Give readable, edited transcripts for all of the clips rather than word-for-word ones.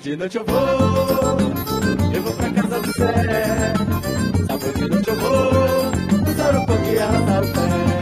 de noite eu vou pra casa do Zé. Sábado de noite eu vou dançar um pouco e arrastar o pé.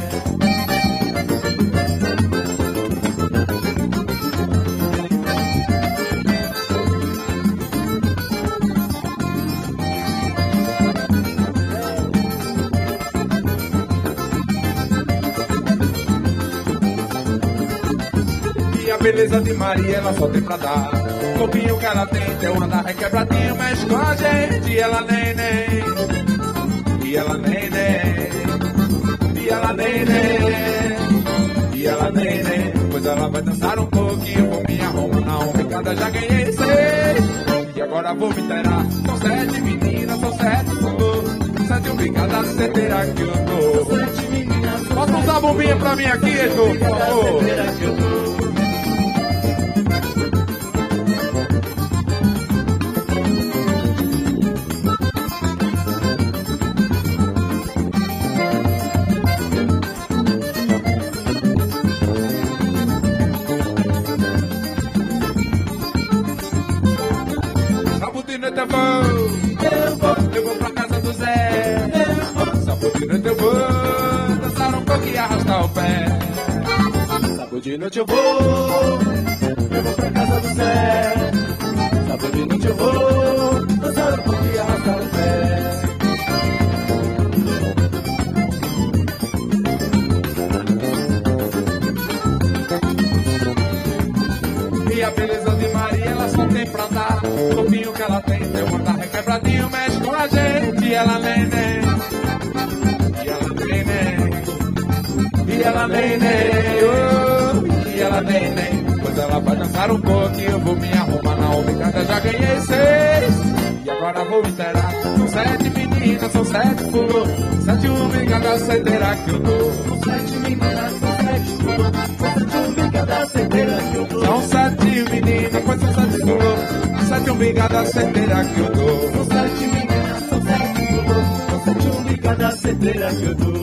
Beleza de Maria, ela só tem pra dar. O corpinho que ela tem, teu andar requebradinho, mexe com a gente. E ela nem, e ela nem, e ela nem, e ela nem. Pois ela vai dançar um pouquinho, vou me arrumar na ombigada, já ganhei 6. E agora vou me inteirar. São 7 meninas, são 7 fulô. 7 obrigadas, certeira que eu tô. 7 meninas. Bota um zabumbinha pra mim aqui, Heitor, por favor. Eu vou pra casa do Zé. Sábado de noite eu vou dançar um pouco e arrastar o pé. Sábado de noite eu vou pra casa do Zé. Sábado de noite eu vou dançar um pouco e arrastar o pé. E a beleza de Maria, ela só tem pra dar. O corpinho que ela tem, teu andar requebradinho, mexe com a gente. E ela nem, e ela nem, e ela nem, e ela nem. Pois ela vai dançar um pouco e eu vou me arrumar na obrigada, já ganhei 6. E agora vou me inteirar. São 7 meninas, são 7 fulô. 7 obrigadas, certeira que eu tô. São 7 meninas, são 7 fulô. 7 obrigadas, certeira que eu tô. São 7 meninas, pois são 7 fulô. 7 obrigadas, certeira que eu tô. São 7 meninas, são 7 fulô. São 7 obrigadas, certeira que eu tô.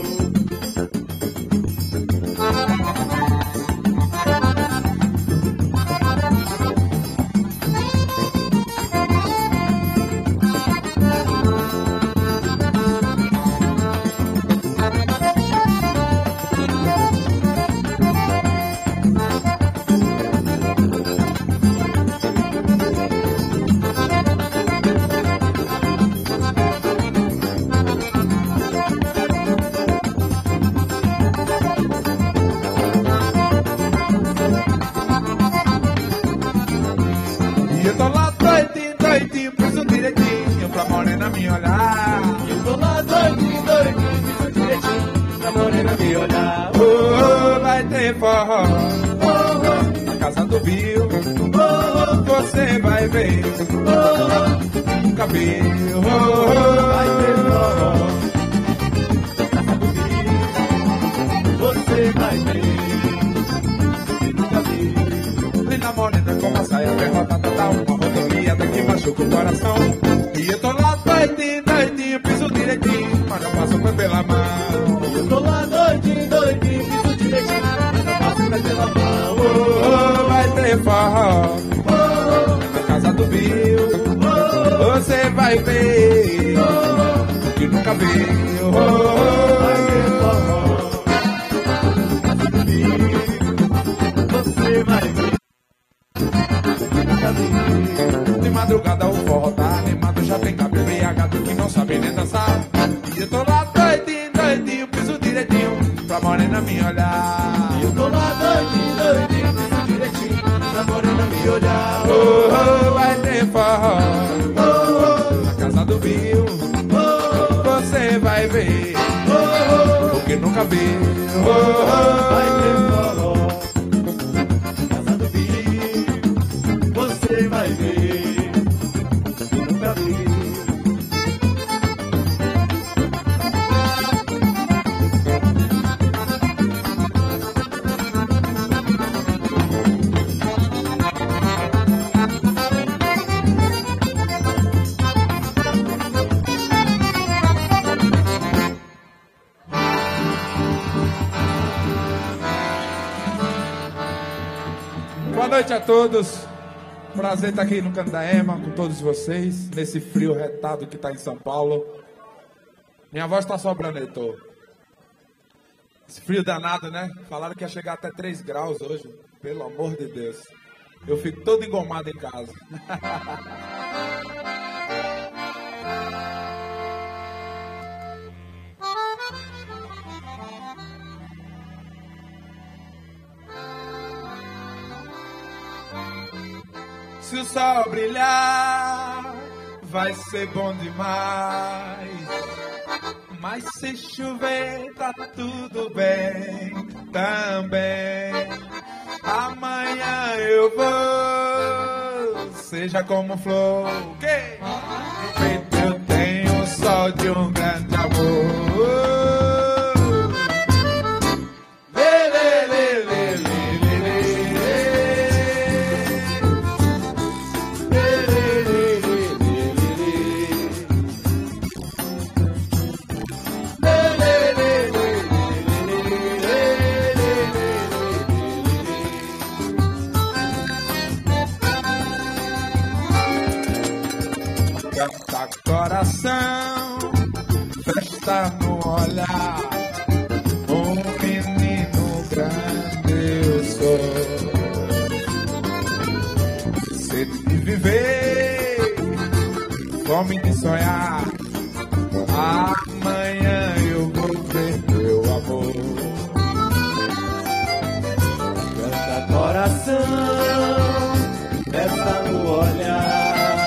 Na casa do Bill, você vai ver. Nunca viu. Vai ter forró. Na casa do Bill, você vai ver. Nunca viu. Linda morena com uma saia derrotada, dá uma rodoviada que machuca o coração. E eu tô lá doidinho, piso direitinho, mas não passo pela mão. Eu tô lá doidinho, piso direitinho, mas não passo pela mão. Vai ter forró na casa do Bill, você vai ver que nunca viu. Vai ter forró na casa do Bill, você vai ver que nunca viu. De madrugada o forró tá animado, já tem cabelo embriagado que não sabe nem dançar. E eu tô lá doidinho, piso direitinho, pra morena me olhar. Eu tô lá doidinho, piso direitinho, pra morena me olhar. Vai ter forró na casa do Bill, você vai ver porque nunca viu. Vai ter forró na casa do Bill, você vai ver que nunca viu. Boa noite a todos. Prazer estar aqui no Canto da Ema com todos vocês, nesse frio retado que está em São Paulo. Minha voz está sobrando, Heitor. Esse frio danado, né? Falaram que ia chegar até 3 graus hoje. Pelo amor de Deus. Eu fico todo engomado em casa. Se o sol brilhar, vai ser bom demais. Mas se chover, tá tudo bem também. Amanhã eu vou, seja como flor. No peito eu tenho o sol de um grande amor. Coração, festa no olhar, um menino grande eu sou. Sede de viver, fome de sonhar, amanhã eu vou ver meu amor. Canta coração, festa no olhar,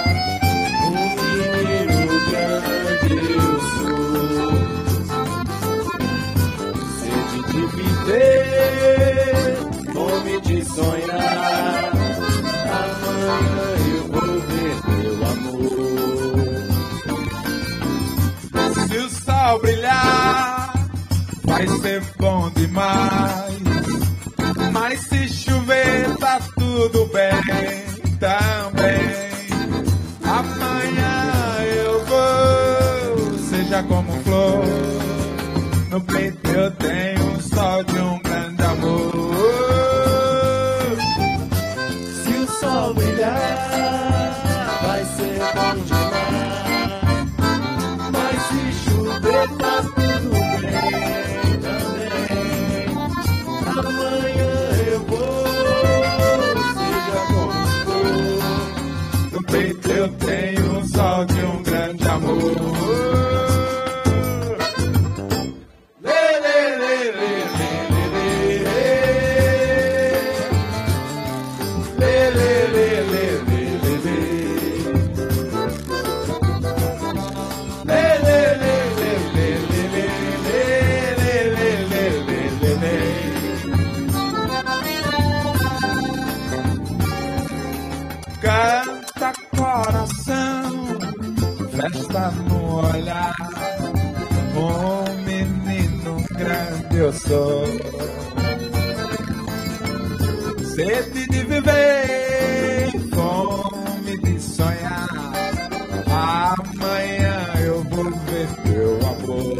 fome de sonhar, amanhã eu vou ver meu amor. Se o sol brilhar, vai ser bom demais. Mas se chover, tá tudo bem também. Amanhã eu vou, seja como flor. No peito eu tenho um sol de um grande amor. Se o sol brilhar, vai ser bom demais. Mas se chover, tá tudo bem também. Amanhã eu vou, seja como for. No peito eu tenho um sol de um grande amor. Canta coração, festa no olhar, um menino grande eu sou. Sede de viver, fome de sonhar, amanhã eu vou ver teu amor.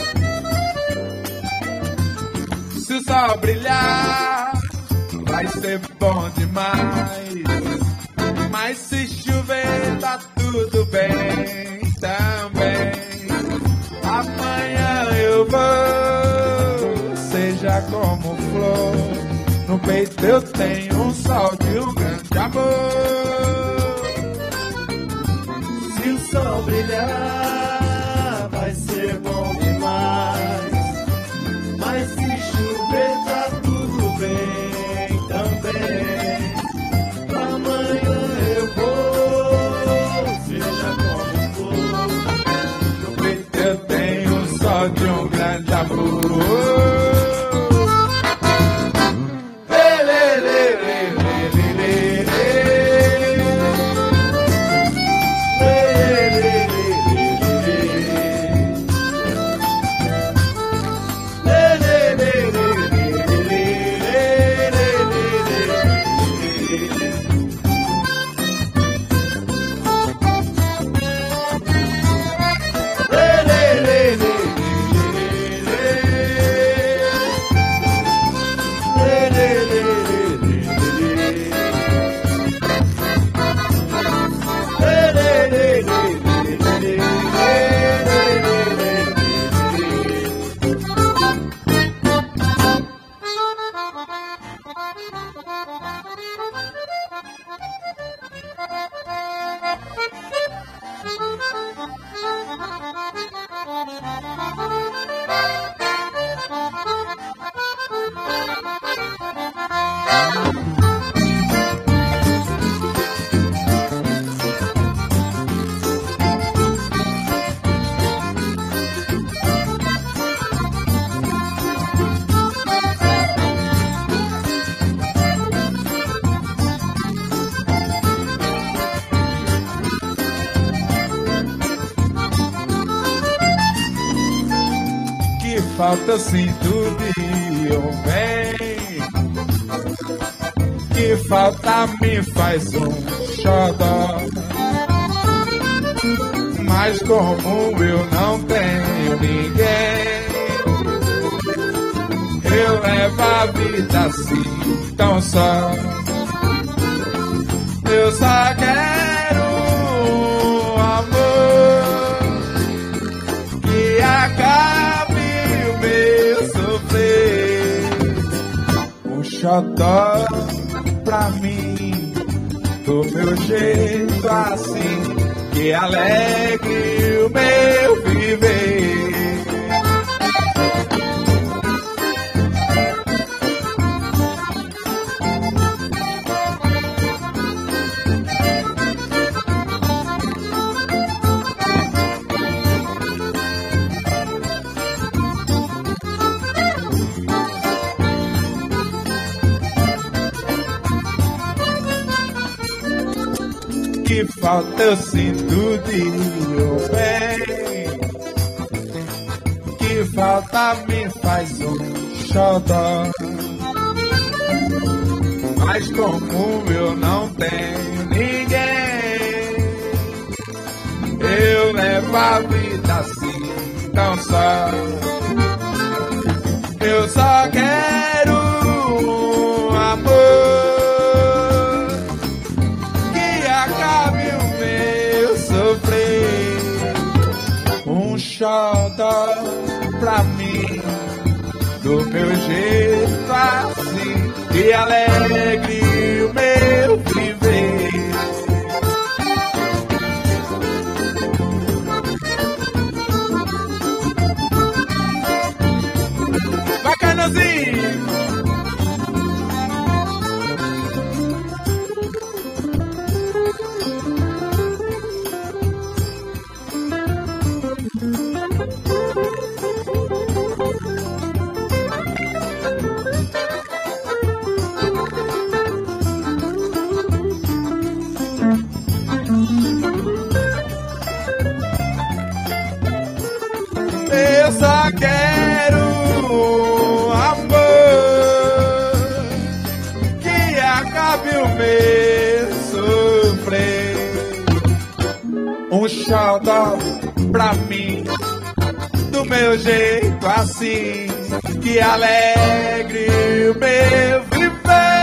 Se o sol brilhar, vai ser bom demais. Mas se chover, tá tudo bem também. Amanhã eu vou, seja como flor. No peito eu tenho um sol de um grande amor. Se o sol brilhar, vai ser bom demais. Mas se chover, tá tudo bem também. Amanhã eu vou, seja como for. No peito eu tenho um sol de um grande amor. Falta eu sinto de bem, que falta me faz xodó. Mas como eu não tenho ninguém, eu levo a vida assim tão só. Eu só quero um amor que acabe meu sofrer, um xodó pra mim, do meu jeito assim, que alegre o meu viver. Que falta eu sinto de bem, que falta me faz xodó. Mas como eu não tenho ninguém, eu levo a vida assim tão só. Eu só quero um amor sofrer, um xodó pra mim, do meu jeito assim, que alegre o meu viver. Bacanazinho! Eu só quero um amor que acabe o meu sofrer, um xodó pra mim, do meu jeito assim, que alegre o meu viver.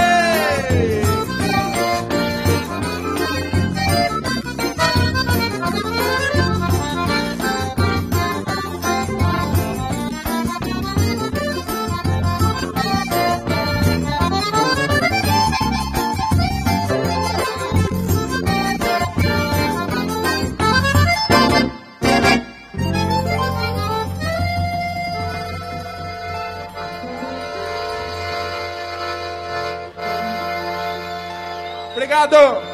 Obrigado!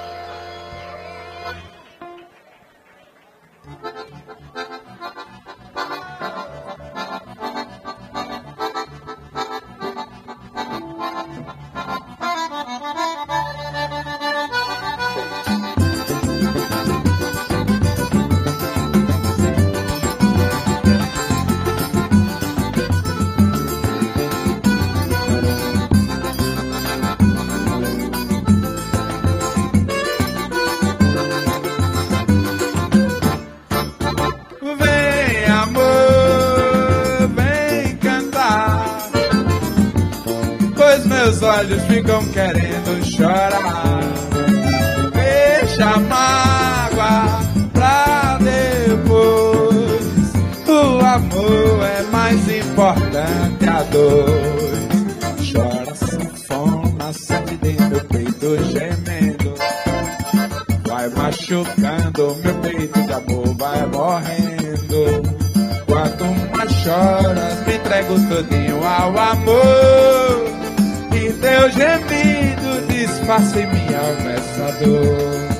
Meus olhos ficam querendo chorar. Deixa a mágoa pra depois. O amor é mais importante a dois. Chora sanfona, machucando, meu peito de amor vai morrendo. Quanto mais choras, me entrego todinho ao amor, e teu gemido disfarça em minha alma essa dor.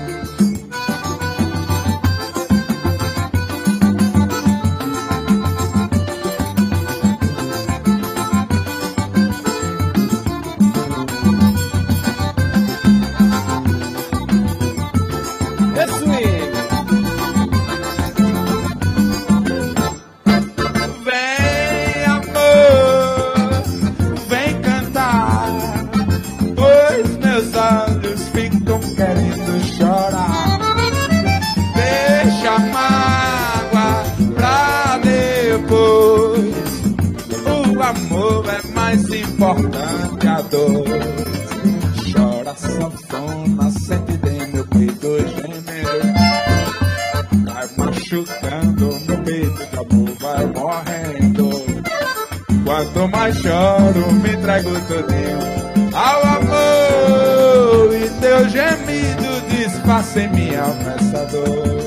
Importante a dor. Chora sanfona, sente bem meu peito gemendo. Vai machucando, meu peito de amor vai morrendo. Quanto mais choro, me entrego todinho ao amor, e teu gemido disfarça em minha alma essa dor.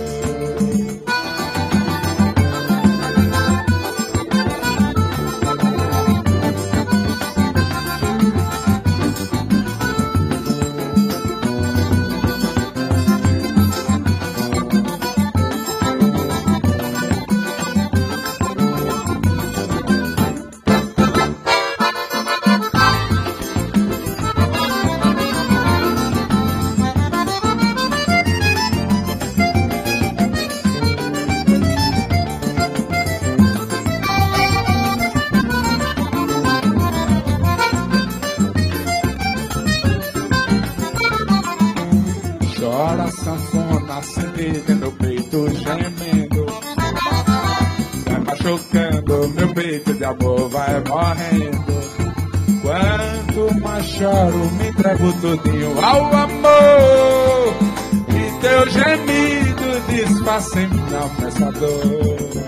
Chora sanfona, sente meu peito gemendo. Vai machucando, meu peito de amor vai morrendo. Quanto mais choro, me entrego todinho ao amor, e teu gemido disfarça em minha alma essa dor.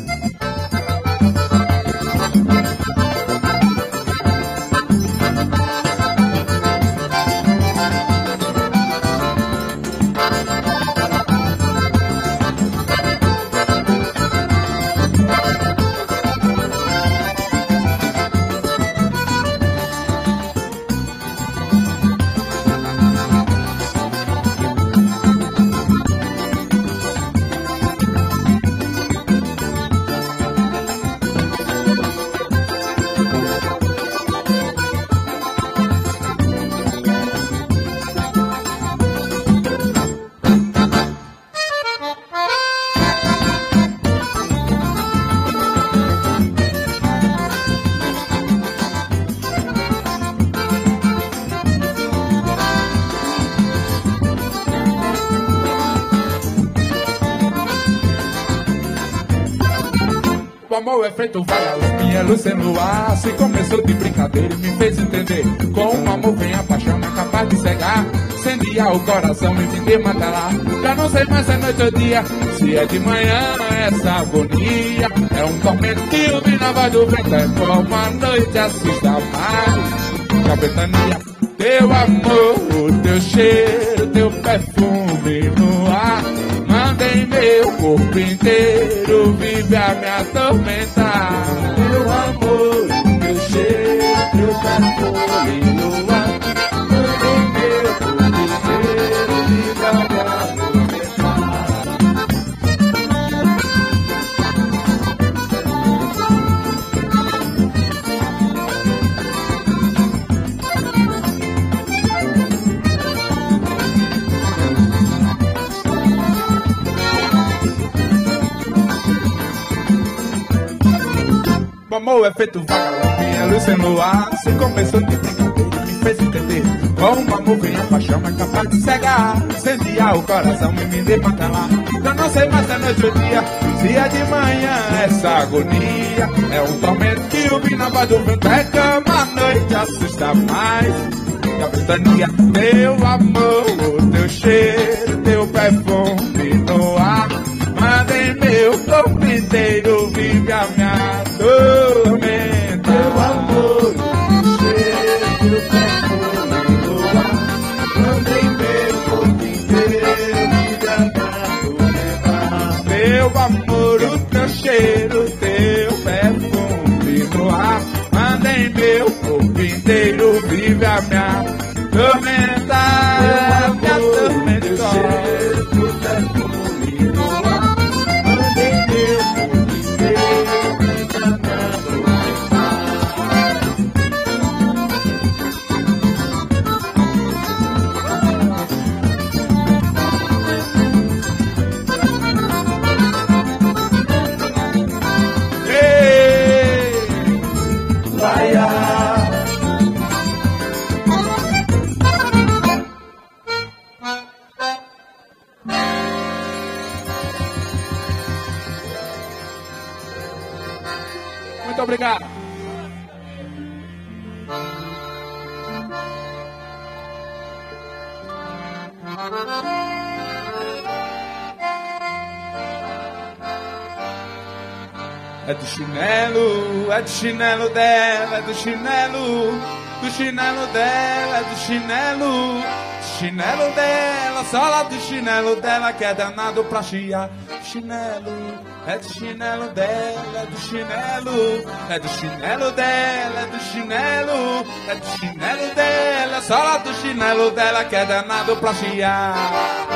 O amor é feito vagalume, é luz sem luar. Se começou de brincadeira e me fez entender. Com o amor vem a paixão, é capaz de cegar, incendiar o coração e me desmantelar. Já não sei mais se é noite ou dia, se é de manhã, essa agonia é um tormentinho de na voz do vento. É como a noite assusta mais. Capitania, teu amor, teu cheiro, teu perfume no ar. Manda em meu corpo inteiro, vive a me atormentar. Teu amor, teu cheiro, teu perfume no ar. Manda em meu corpo inteiro, vive a me atormentar. O amor é feito vagalume, é luz sem luar. Se começou de brincadeira, me fez entender. Com o amor vem a paixão, é capaz de cegar, incendiar o coração e me desmantelar. Eu não sei mais se é noite ou dia, se é de manhã, essa agonia é um tormentinho vindo na voz do vento. É cama, a noite assusta mais. Capitania, teu amor, teu cheiro, teu perfume no ar. Manda em meu corpo inteiro, vive a me atormentar. Teu amor, teu cheiro, teu perfume no ar. Manda em meu corpo inteiro, vive a me teu amor, o teu cheiro, o teu perfume no ar. Manda em meu corpo inteiro, vive a me atormentar, me atormentar. Muito obrigado. É do chinelo dela, é do chinelo dela, é do chinelo dela, sola do chinelo dela que é danado pra chiar. Chinelo, é do chinelo dela, é do chinelo, é do chinelo dela, é do chinelo, é do chinelo dela, sola do chinelo dela que é danado pra chiar.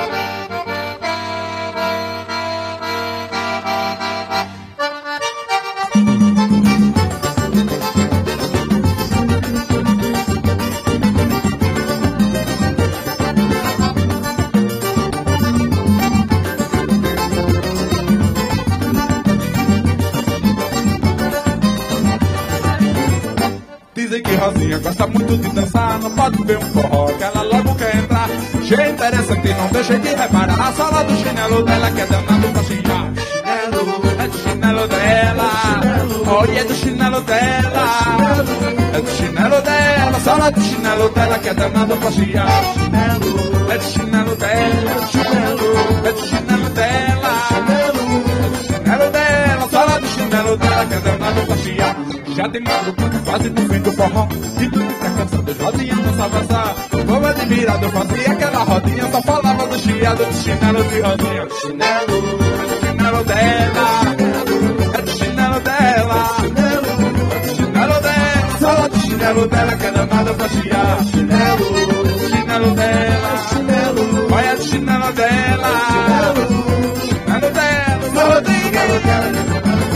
Dizem que Rosinha gosta muito de dançar, não pode ver um forró que ela logo quer entrar. Cheio interessante, não deixe de reparar a sola do chinelo dela que é danado pra xingar. Chinelo, é do chinelo dela, olha, é do chinelo dela, é do chinelo dela, sola do chinelo dela que é danado pra xingar. Chinelo, é do chinelo dela, é do chinelo dela, é do chinelo dela, sola do chinelo dela que é danado pra xingar. Já de madrugada, quase no fim do forró, e tudo tá cansado, Rosinha dançava só. Como admirado, fazia aquela rodinha, só falava do chiado, do chinelo de Rosinha. Chinelo dela, é do chinelo dela, é do chinelo dela, sola do chinelo dela que é danada pra chiar. Chinelo dela, olha do chinelo dela, chinelo dela, sola do chinelo dela.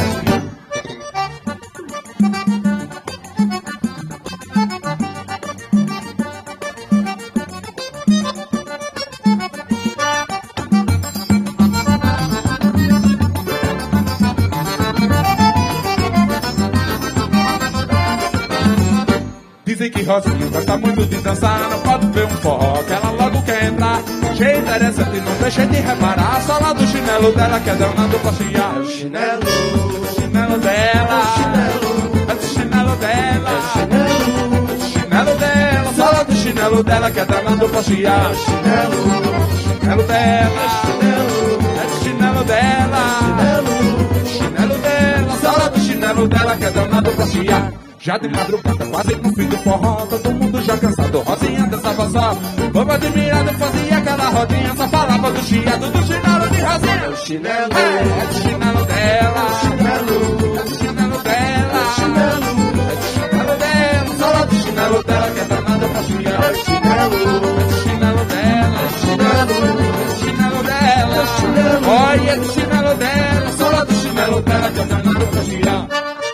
Dizem que Rosinha gosta muito de dançar, não pode ver um forró que ela logo quer entrar. Cheio interessante, não deixa de reparar a sola do chinelo dela que é danado pra chiar. Chinelo dela, é do chinelo dela, é do chinelo dela, sola do chinelo dela que é danado pra chiar. Chinelo dela, é do chinelo dela, chinelo dela, sola do chinelo dela que é danado pra chiar. Já de madrugada, quase no fim do forró, todo mundo já cansado, Rosinha dançava só. Povo admirado, fazia aquela rodinha, só falava do chiado, do chinelo de Rosinha. Chinelo, é do chinelo dela, é do chinelo dela, é do chinelo dela, sola do chinelo dela que é danada pra chiar. É do chinelo dela, é do chinelo dela, olha, é do chinelo dela, sola do chinelo dela que é danada pra chiar.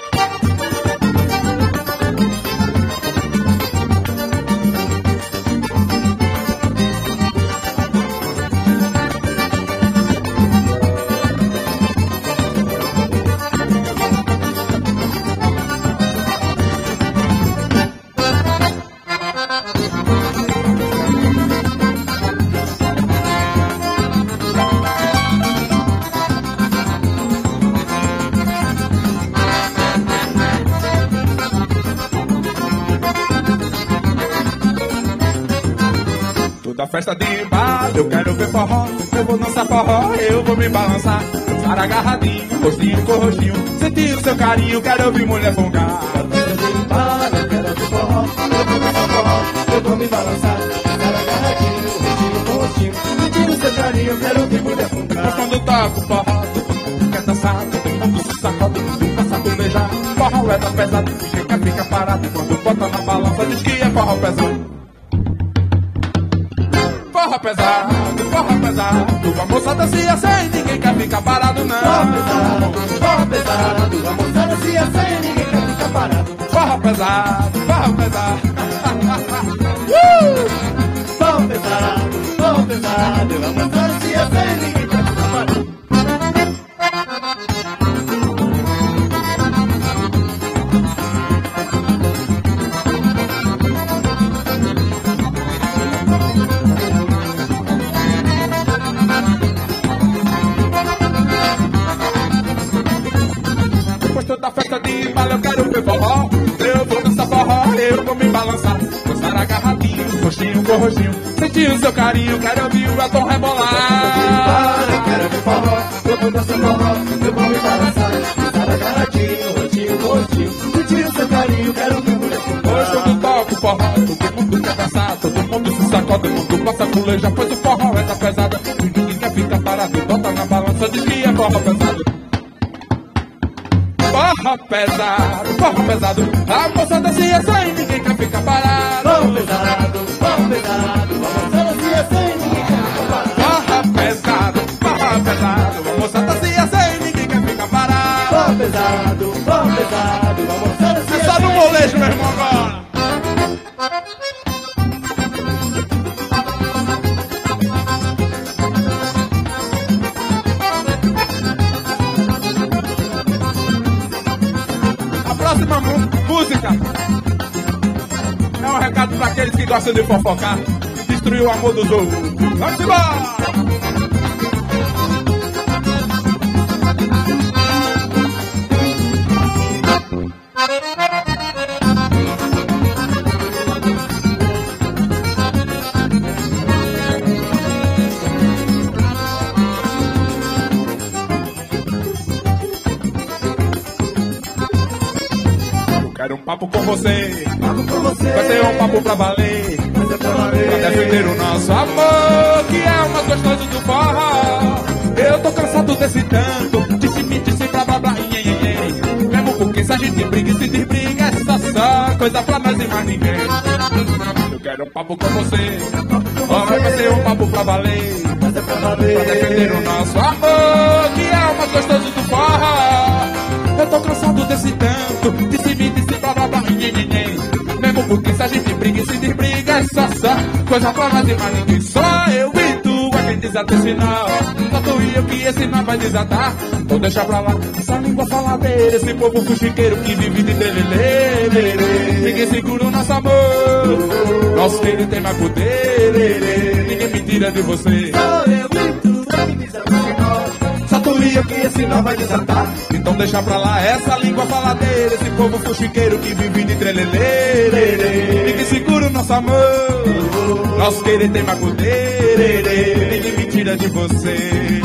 Da festa de bar, eu quero ver forró, eu vou dançar forró, eu vou me balançar. Dançar agarradinho, rostinho com rostinho, sentir o seu carinho, quero ouvir mulher fongar. Da festa de bar, eu quero ver forró, eu vou dançar forró, eu vou me balançar. Dançar agarradinho, rostinho com rostinho, sentir o seu carinho, quero ouvir mulher fongar. Mas quando toco forró, forró é tão pesado, ninguém quer ficar parado. Quando bota na balança diz que é forró pesado. Forró pesado, a moçada se acende, ninguém quer ficar parado não. Forró pesado, a moçada se acende, ninguém quer ficar parado. Forró pesado. Forró pesado, a moçada se acende, ninguém quer ficar parado. Da festa de baile eu quero ver forró. Eu vou dançar forró, eu vou me balançar. Dançar agarradinho, roxinho com roxinho. Sentir o seu carinho, quero ouvir o Elton rebolar. Eu quero ver forró, eu vou dançar forró, eu vou me balançar. Dançar agarradinho, roxinho com roxinho. Sentir o seu carinho, quero ouvir o Elton rebolar. Hoje quando toco forró, todo mundo quer dançar. Todo mundo se sacode, todo mundo passa puleja. Pois o forró é da pesada, ninguém quer ficar parado. Bota na balança, diz que é forró pesado. Forró pesado, a moçada se acende, ninguém quer ficar parado. Forró pesado, a moçada se acende, ninguém quer ficar parado. Forró pesado, a moçada se acende, ninguém quer ficar parado. Forró pesado, a moçada se acende. É só no molejo, meu irmão, agora. Próxima música é um recado para aqueles que gostam de fofocar e destruir o amor dos outros. Vamos embora! Quero um papo com você, vai ser um papo pra valer, pra defender o nosso amor, que é o mais gostoso do forró. Eu tô cansado desse tanto, disse blá blá blá, mesmo porque se a gente briga e se desbriga, é só coisa pra nós e mais ninguém. Eu quero um papo com você, vai ser um papo pra valer, pra defender o nosso amor, que é o mais gostoso do forró. Eu tô cansado desse tanto, disse blá blá blá, mesmo porque se a gente briga e se desbriga, é só coisa pra nós e mais ninguém. Só eu e tu é quem desata esse nó, só tu e eu que esse nó vai desatar. Então deixa pra lá essa língua faladeira, esse povo fuxiqueiro que vive de delelê. Ninguém segura o nosso amor, nosso querido tem mais poder, ninguém me tira de você. Só eu e tu é quem desata esse nó, só tu e eu que esse nó vai desatar. Então deixa pra lá essa língua faladeira, esse povo fuxiqueiro que vive de trelelê. Ninguém segura o nosso amor, nosso querer tem mais poder, ninguém me tira de você.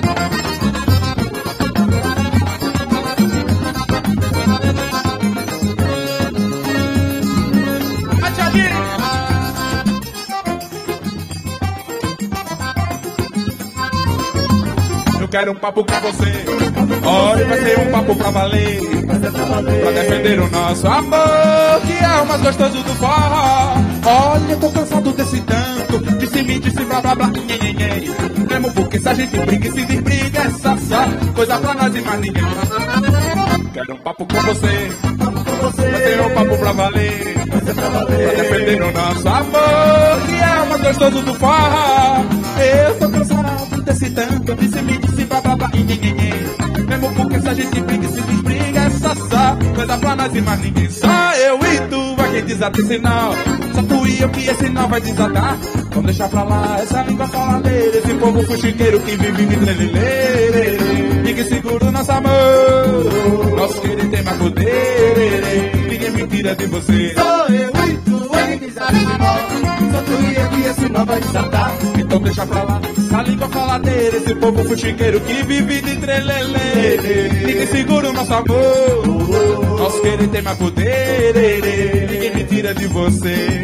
Eu quero um papo com você, olha, vai ser um papo pra valer, pra defender o nosso amor, que é o mais gostoso do forró. Olha, eu tô cansado desse tanto, disse blá blá blá, mesmo porque se a gente briga e se desbriga, é só coisa pra nós e mais ninguém. Quero um papo com você, vai ser um papo pra valer, pra defender o nosso amor, que é o mais gostoso do forró. Eu tô cansado desse tanto, disse blá blá blá, mesmo porque se a gente briga e se desbriga, é só coisa pra nós e mais ninguém. Só eu e tu vai quem desata esse nó, só tu e eu que esse nó vai desatar. Vamos deixar pra lá essa língua faladeira, esse povo fuxiqueiro que vive de trelelê. Ninguém segura o nosso amor, nosso querido tem mais poder, ninguém me tira de você. Só eu e tu é quem desata esse nó, só tu e eu que esse nó vai desatar. Então deixa pra lá essa língua faladeira, esse povo fuxiqueiro que vive de trelelê. Ninguém segura o nosso amor, nosso querer tem mais poder, ninguém me tira de você.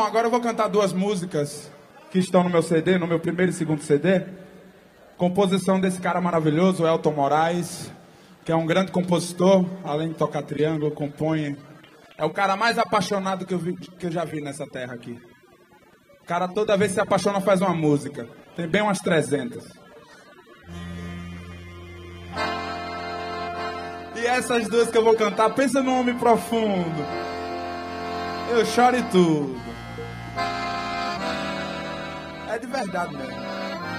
agora eu vou cantar duas músicas que estão no meu CD, no meu primeiro e segundo CD. Composição desse cara maravilhoso, Elton Moraes, que é um grande compositor, além de tocar triângulo, compõe. É o cara mais apaixonado que eu já vi nessa terra aqui. O cara toda vez que se apaixona faz uma música. Tem bem umas 300. E essas duas que eu vou cantar, pensa num homem profundo. Eu choro e tudo. É de verdade mesmo.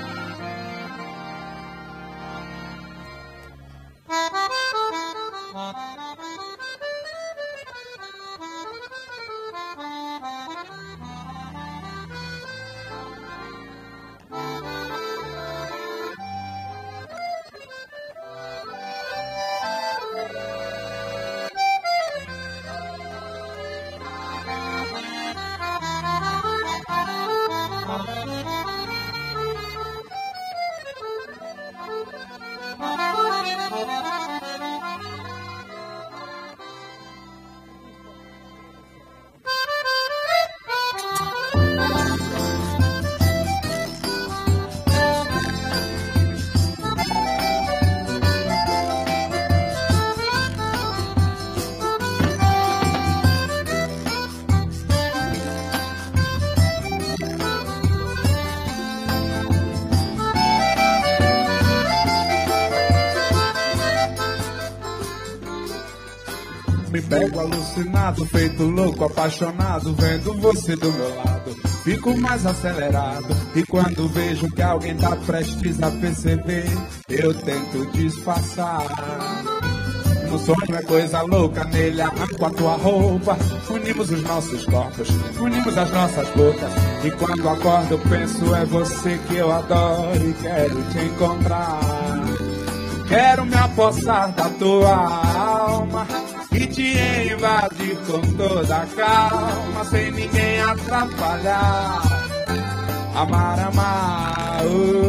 Me pego alucinado, feito louco, apaixonado, vendo você do meu lado. Fico mais acelerado, e quando vejo que alguém tá prestes a perceber, eu tento disfarçar. No sonho é coisa louca, nele arranco a tua roupa. Unimos os nossos corpos, unimos as nossas bocas. E quando acordo eu penso, é você que eu adoro e quero te encontrar. Quero me apossar da tua alma e te invadir com toda a calma, sem ninguém atrapalhar. Amar, amar,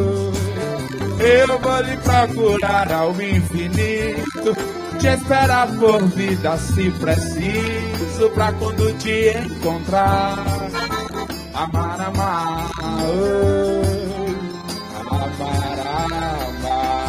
eu vou lhe procurar ao infinito, te esperar por vida se preciso, pra quando te encontrar. Amar, amar, amar, amar.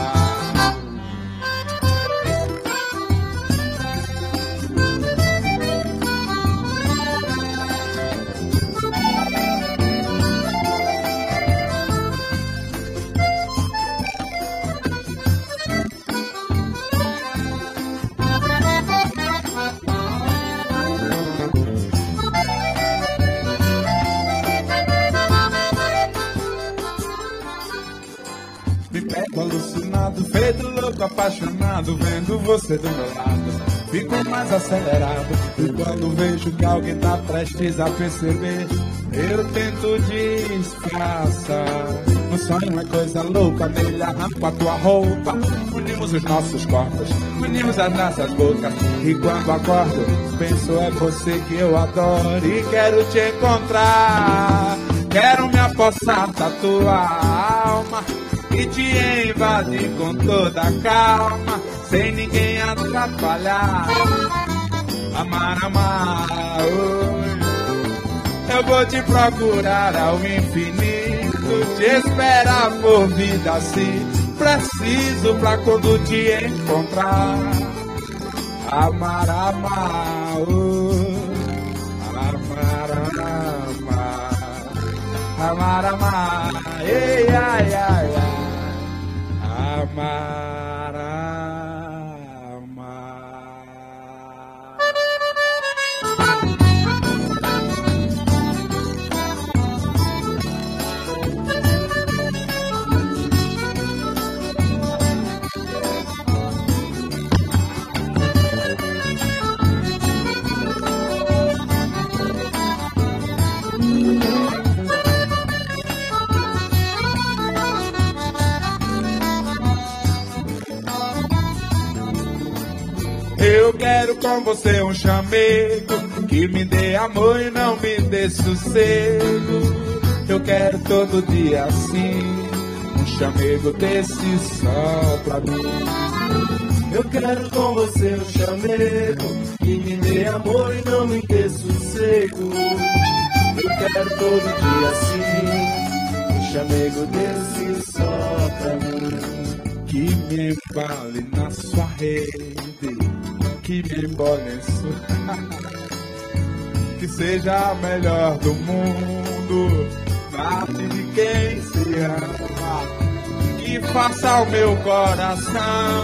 Alucinado, feito louco, apaixonado, vendo você do meu lado. Fico mais acelerado, e quando vejo que alguém tá prestes a perceber, eu tento disfarçar. No sonho é coisa louca, nele arranco a tua roupa. Unimos os nossos corpos, unimos as nossas bocas. E quando acordo, penso, é você que eu adoro e quero te encontrar. Quero me apossar da tua alma e te invadir com toda a calma, sem ninguém atrapalhar. Amar, amar, eu vou te procurar ao infinito, te esperar por vida se preciso, pra quando te encontrar. Amar, amar, amar, amar, amar, amar, ei, ai, ai, ai. Amar, amar. Eu quero com você um chamego que me dê amor e não me dê sossego. Eu quero todo dia assim, um chamego desse só pra mim. Eu quero com você um chamego que me dê amor e não me dê sossego. Eu quero todo dia assim, um chamego desse só pra mim. Que me embale na sua rede, que me embole em sua... Que seja a melhor do mundo, na arte de quem se ama, que faça o meu coração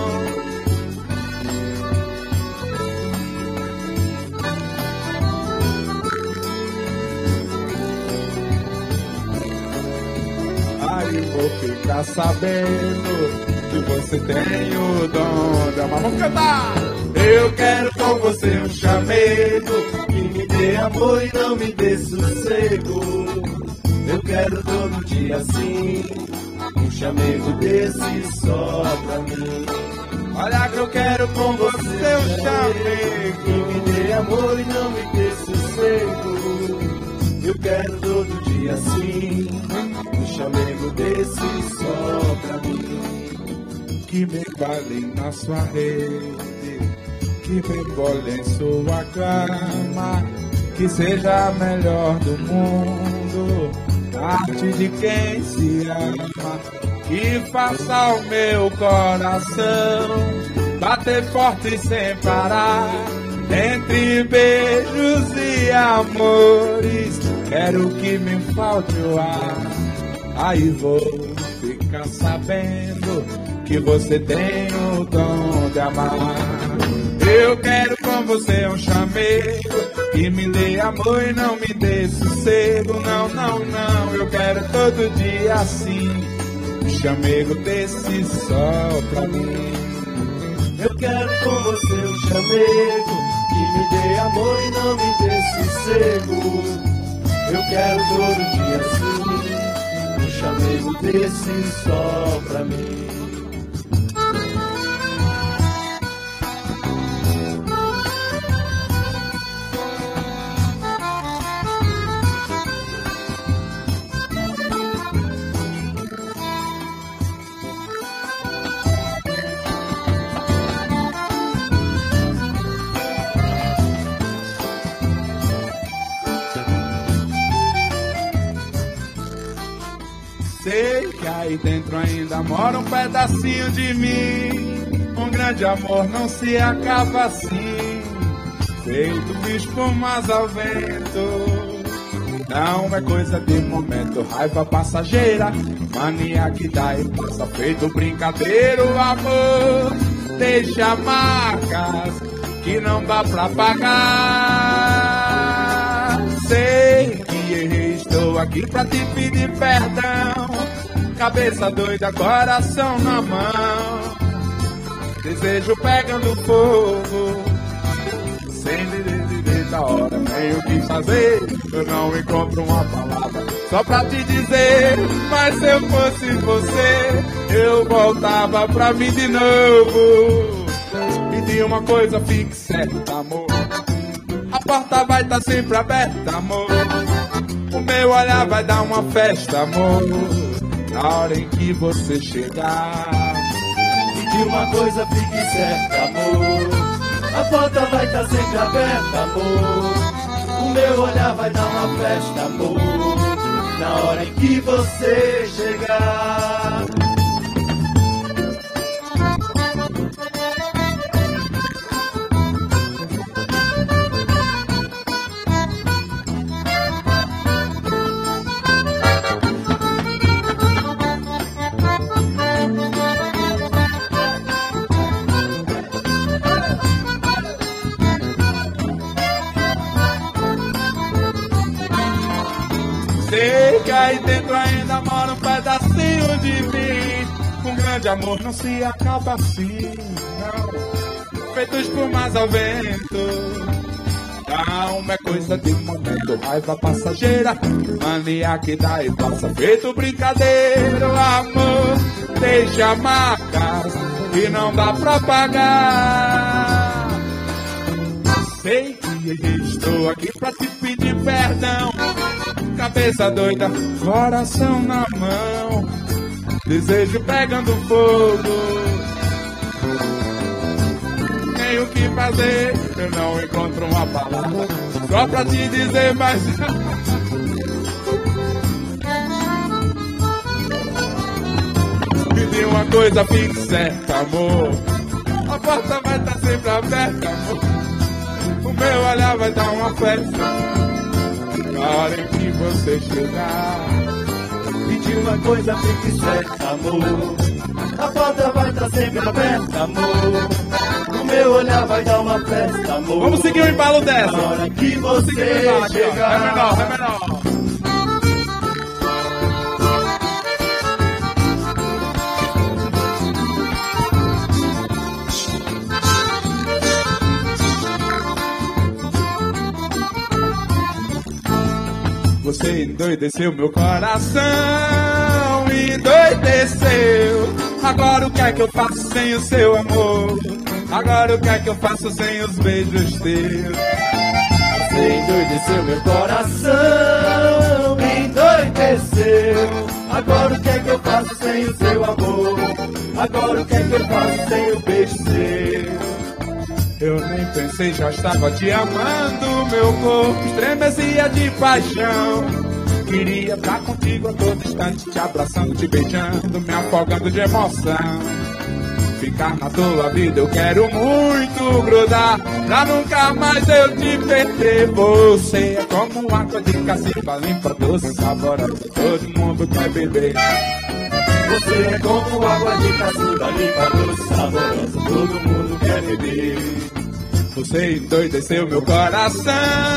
aí vou ficar sabendo que você tem o dom de amar. Vamos cantar! Eu quero com você um chamego que me dê amor e não me dê sossego. Eu quero todo dia assim, um chamego desse só pra mim. Olha que eu quero com você um chamego que me dê amor e não me dê sossego. Eu quero todo dia assim, um chamego desse só pra mim. Que me embale na sua rede, que me embole em sua cama, que seja a melhor do mundo, arte de quem se ama, que faça o meu coração bater forte sem parar, entre beijos e amores. Quero que me falte o ar, aí vou ficar sabendo que você tem o dom de amar. Eu quero com você um chamego que me dê amor e não me dê sossego. Não, não, não, eu quero todo dia assim, um chamego desse só pra mim. Eu quero com você um chamego que me dê amor e não me dê sossego. Eu quero todo dia assim, um chamego desse só pra mim. Sei que aí dentro ainda mora um pedacinho de mim. Um grande amor não se acaba assim, feito espumas ao vento. Não é coisa de momento, raiva passageira, mania que dá e passa, feito brincadeiro. Amor deixa marcas que não dá pra pagar. Sei que errei, estou aqui pra te pedir perdão. Cabeça doida, coração na mão, desejo pegando fogo, sem dizer da hora, nem o que fazer. Eu não encontro uma palavra só pra te dizer, mas se eu fosse você, eu voltava pra mim de novo. E de uma coisa fique certa, amor, a porta vai estar sempre aberta, amor. O meu olhar vai dar uma festa, amor, na hora em que você chegar. E de uma coisa fique certa, amor, a porta vai estar sempre aberta, amor. O meu olhar vai dar uma festa, amor, na hora em que você chegar. Sei que aí dentro ainda mora um pedacinho de mim. Um grande amor não se acaba assim, não, feito espumas ao vento. Não é coisa de momento, raiva passageira, mania que dá e passa, feito brincadeiro. Amor deixa marcas que não dá pra pagar. Sei que estou aqui pra te pedir perdão. Cabeça doida, coração na mão, desejo pegando fogo. Nem o que fazer, eu não encontro uma palavra só pra te dizer, mas coisa fique certa, amor. A porta vai estar sempre aberta, amor. O meu olhar vai dar uma festa na hora em que você chegar. E de uma coisa fique certa, amor. A porta vai estar sempre aberta, amor. O meu olhar vai dar uma festa, amor. Vamos seguir o embalo dessa. Na hora que você chegar. É menor, é menor. Você endoideceu meu coração, endoideceu. Agora o que é que eu faço sem o seu amor? Agora o que é que eu faço sem os beijos teus? Você endoideceu meu coração, endoideceu. Agora o que é que eu faço sem o seu amor? Agora o que é que eu faço sem o beijo seu? Eu nem pensei, já estava te amando. Meu corpo estremecia de paixão. Queria estar contigo a todo instante, te abraçando, te beijando, me afogando de emoção. Ficar na tua vida eu quero muito grudar, pra nunca mais eu te perder. Você é como água de caciba, limpa, doce, saborosa, todo mundo quer beber. Você é como água de caciba, limpa, doce, saborosa, todo mundo quer beber. Você endoideceu meu coração,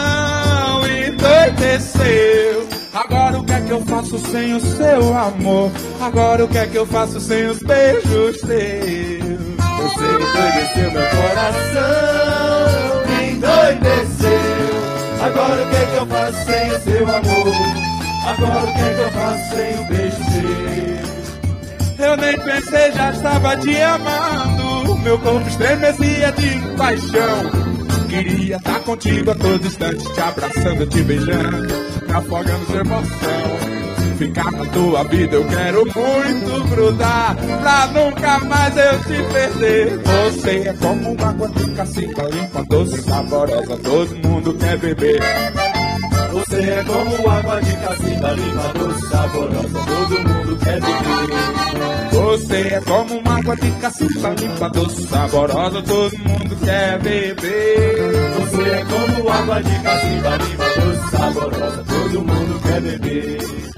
endoideceu. Agora o que é que eu faço sem o seu amor? Agora o que é que eu faço sem os beijos teus? Você endoideceu meu coração, endoideceu. Agora o que é que eu faço sem o seu amor? Agora o que é que eu faço sem o beijo seu? Eu nem pensei, já estava te amando. Meu corpo estremecia de paixão. Queria estar contigo a todo instante, te abraçando, te beijando, me afogando de emoção. Ficar na tua vida eu quero muito grudar, pra nunca mais eu te perder. Você é como uma água de caciba, limpa, doce, saborosa, todo mundo quer beber. Você é como água de caciba, limpa, doce, saborosa, todo mundo quer beber. Você é como uma água de caciba, limpa, doce, saborosa, todo mundo quer beber. Você é como água de caciba, limpa, doce, saborosa, todo mundo quer beber.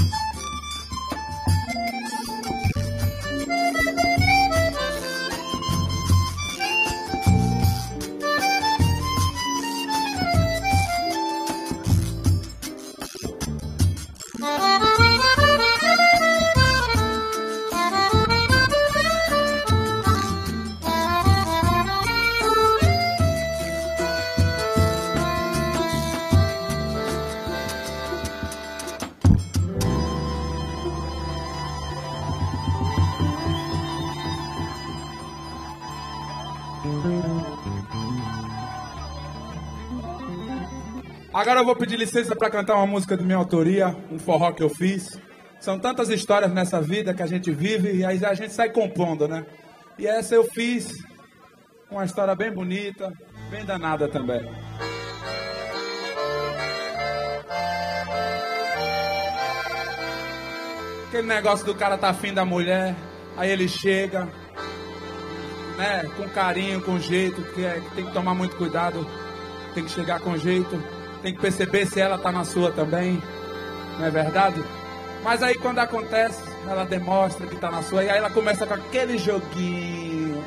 Agora eu vou pedir licença para cantar uma música de minha autoria, um forró que eu fiz. São tantas histórias nessa vida que a gente vive e aí a gente sai compondo, né? E essa eu fiz uma história bem bonita, bem danada também. Aquele negócio do cara tá afim da mulher, aí ele chega, né, com carinho, com jeito, que tem que tomar muito cuidado, tem que chegar com jeito, tem que perceber se ela tá na sua também, não é verdade? Mas aí quando acontece, ela demonstra que tá na sua, e aí ela começa com aquele joguinho,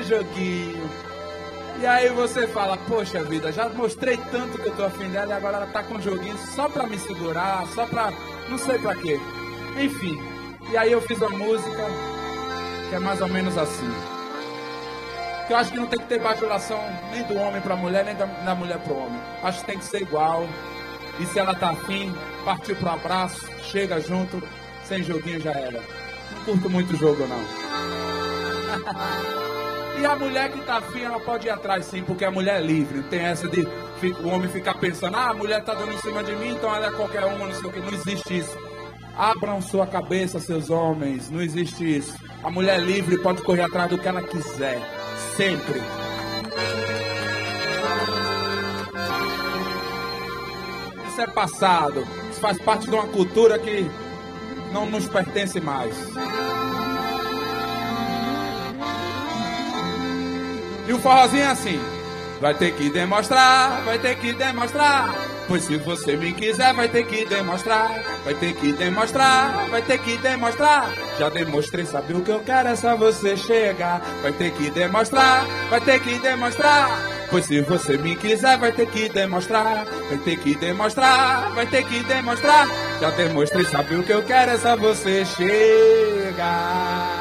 e aí você fala, poxa vida, já mostrei tanto que eu tô afim dela, e agora ela tá com um joguinho só pra me segurar, só pra, não sei pra quê. Enfim, e aí eu fiz uma música que é mais ou menos assim. Que eu acho que não tem que ter bajulação nem do homem pra mulher, nem da mulher pro homem. Acho que tem que ser igual. E se ela tá afim, partiu pro abraço, chega junto, sem joguinho já era. Não curto muito jogo, não. E a mulher que tá afim, ela pode ir atrás sim, porque a mulher é livre. Não tem essa de o homem ficar pensando, a mulher tá dando em cima de mim, então ela é qualquer uma, não sei o que. Não existe isso. Abram sua cabeça, seus homens, não existe isso. A mulher livre pode correr atrás do que ela quiser, sempre. Isso é passado, isso faz parte de uma cultura que não nos pertence mais. E o forrozinho é assim. Vai ter que demonstrar, vai ter que demonstrar. Pois se você me quiser, vai ter que demonstrar. Vai ter que demonstrar, vai ter que demonstrar. Já demonstrei, sabe o que eu quero, é só você chegar. Vai ter que demonstrar, vai ter que demonstrar. Pois se você me quiser, vai ter que demonstrar. Vai ter que demonstrar, vai ter que demonstrar. Já demonstrei, sabe o que eu quero, é só você chegar.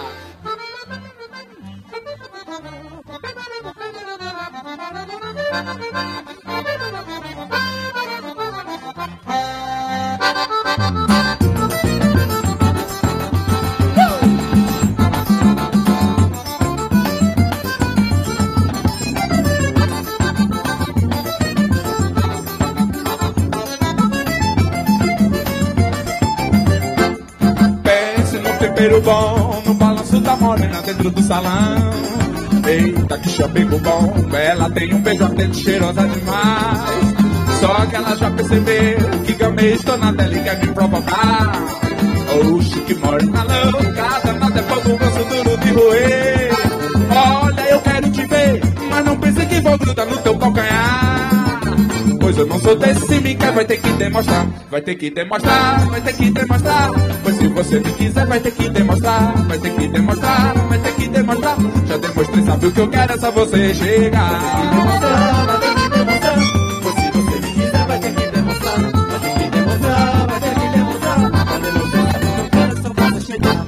Pense no tempero bom, no balanço da morena dentro do salão. Eita, que chamego bom, ela tem um beijo ardente, cheirosa demais. Só que ela já percebeu que gamei, estou na dela e quer me provocar. Oxe, que morena louca, danada é fogo, grosso, duro de roer. Olha, eu quero te ver, mas não pense que vou grudar no teu calcanhar. Pois eu não sou desse, se me quer, vai ter que demonstrar. Vai ter que demonstrar, vai ter que demonstrar. Pois se você me quiser, vai ter que demonstrar. Vai ter que demonstrar, vai ter que demonstrar. Já demonstrei, sabe o que eu quero, é só você chegar. Vai ter que demonstrar, pois se você me quiser, vai ter que demonstrar. Vai ter que demonstrar, vai ter que demonstrar. Já demonstrei, sabe o que eu quero, é só você chegar.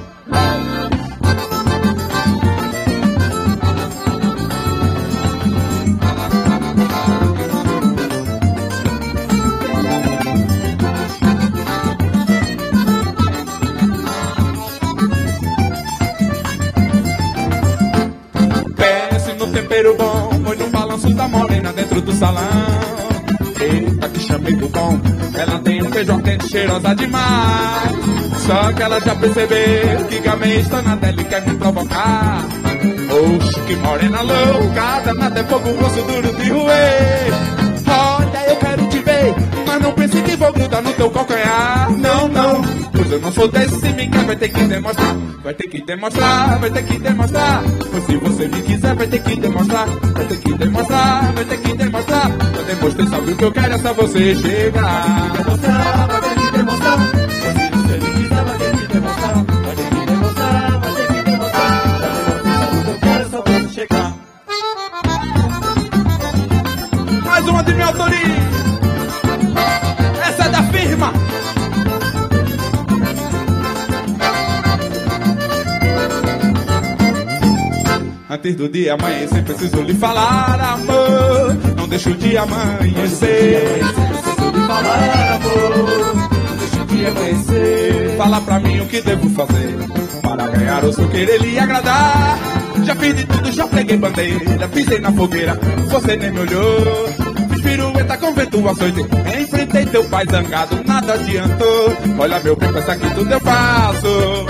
Tempero bom, foi no balanço da morena dentro do salão. Eita, que chamego bom, ela tem um beijo ardente, cheirosa demais. Só que ela já percebeu que gamei, está na dela e quer me provocar. Oxe, que morena louca, danada é fogo, osso duro de roer. Olha, eu quero te ver, mas não pense que vou grudar no teu calcanhar. Não, não, pois eu não sou desse, se me quer, vai ter que demonstrar. Vai ter que demonstrar, vai ter que demonstrar. Pois se você me quiser, vai ter que demonstrar. Vai ter que demonstrar, vai ter que demonstrar. Já demonstrei, sabe o que eu quero, é só você chegar. Demonstrar, vai ter que demonstrar. Pois se você me quiser, vai ter que demonstrar. Vai ter que demonstrar, vai ter que demonstrar. Já demonstrei, sabe o que eu quero, é só você chegar. Mais uma de minha autoria. Essa é da firma. Antes do dia amanhecer, preciso lhe falar, amor. Não deixa o dia amanhecer. Preciso lhe falar, amor. Não deixa o dia amanhecer. Fala pra mim o que devo fazer para ganhar o seu querer lhe agradar. Já fiz de tudo, já preguei bandeira, pisei na fogueira, você nem me olhou. Fiz pirueta com vento açoite, enfrentei teu pai zangado, nada adiantou. Olha meu bem, pensa que tudo eu faço.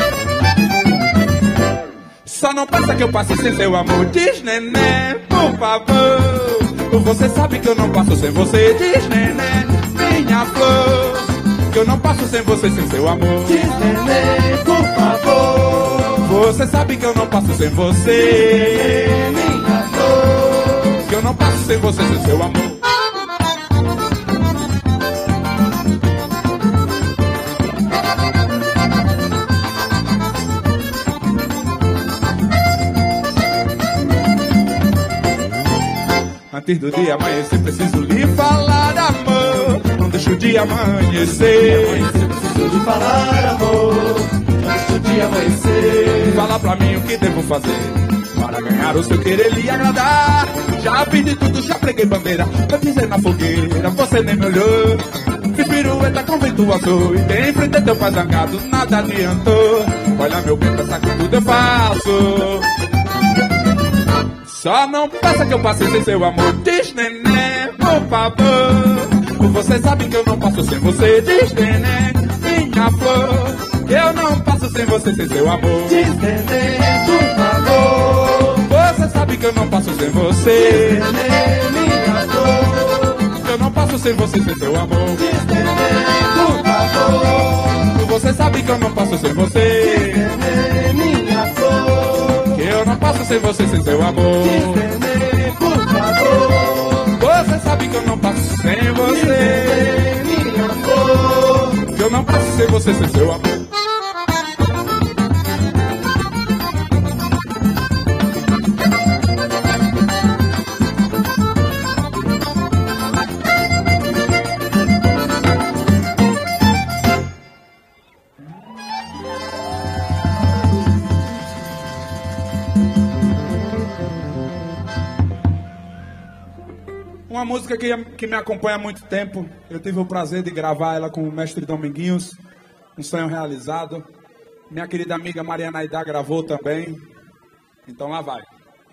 Só não passa que eu passe sem seu amor. Diz neném, por favor. Você sabe que eu não passo sem você. Diz neném, minha flor, que eu não passo sem você, sem seu amor. Diz neném, por favor. Você sabe que eu não passo sem você. Diz neném, minha flor, que eu não passo sem você, sem seu amor. Antes do dia amanhecer, preciso lhe falar, amor. Não deixa o dia amanhecer. Preciso lhe falar, amor. Não deixa o dia amanhecer. Fala pra mim o que devo fazer para ganhar o seu querer lhe agradar. Já fiz de tudo, já preguei bandeira, eu pisei na fogueira, você nem me olhou. Fiz pirueta com vento açoite, enfrentei teu pai zangado, nada adiantou. Olha meu bem, pensa que tudo eu faço. Só não peça que eu passe sem seu amor. Diz neném, por favor. Você sabe que eu não passo sem você. Diz neném, minha flor, que eu não passo sem você, sem seu amor. Diz neném, por favor. Você sabe que eu não passo sem você. Diz neném, minha flor, que eu não passo sem você, sem seu amor. Diz neném, por favor. Você sabe que eu não passo sem você. Diz neném, minha flor, que eu não passo sem você, sem seu amor. que eu não passo sem você. Minha flor, Que eu não passo sem você, sem seu amor. Uma música que me acompanha há muito tempo. Eu tive o prazer de gravar ela com o mestre Dominguinhos. Um sonho realizado. Minha querida amiga Mariana Aidá gravou também. Então lá vai.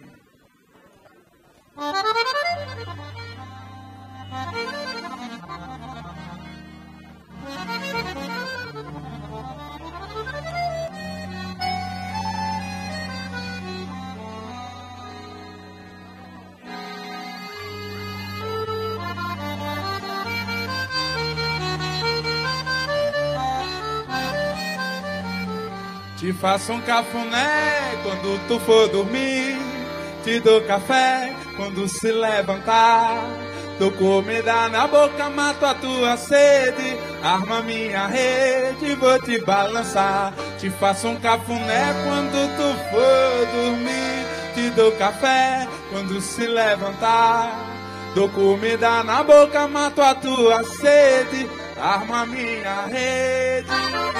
Te faço um cafuné quando tu for dormir. Te dou café quando se levantar. Dou comida na boca, mato a tua sede. Arma minha rede, vou te balançar. Te faço um cafuné quando tu for dormir. Te dou café quando se levantar. Dou comida na boca, mato a tua sede. Arma minha rede.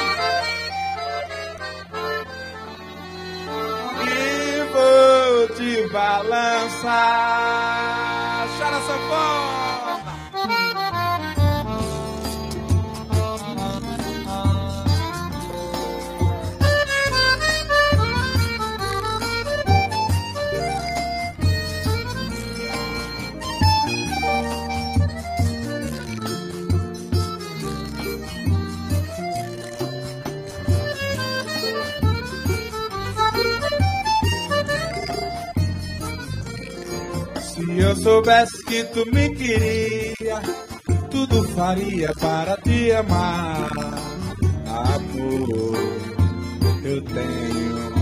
E vou te balançar. Chora sanfona. Se eu soubesse que tu me queria, tudo faria para te amar. Amor, eu tenho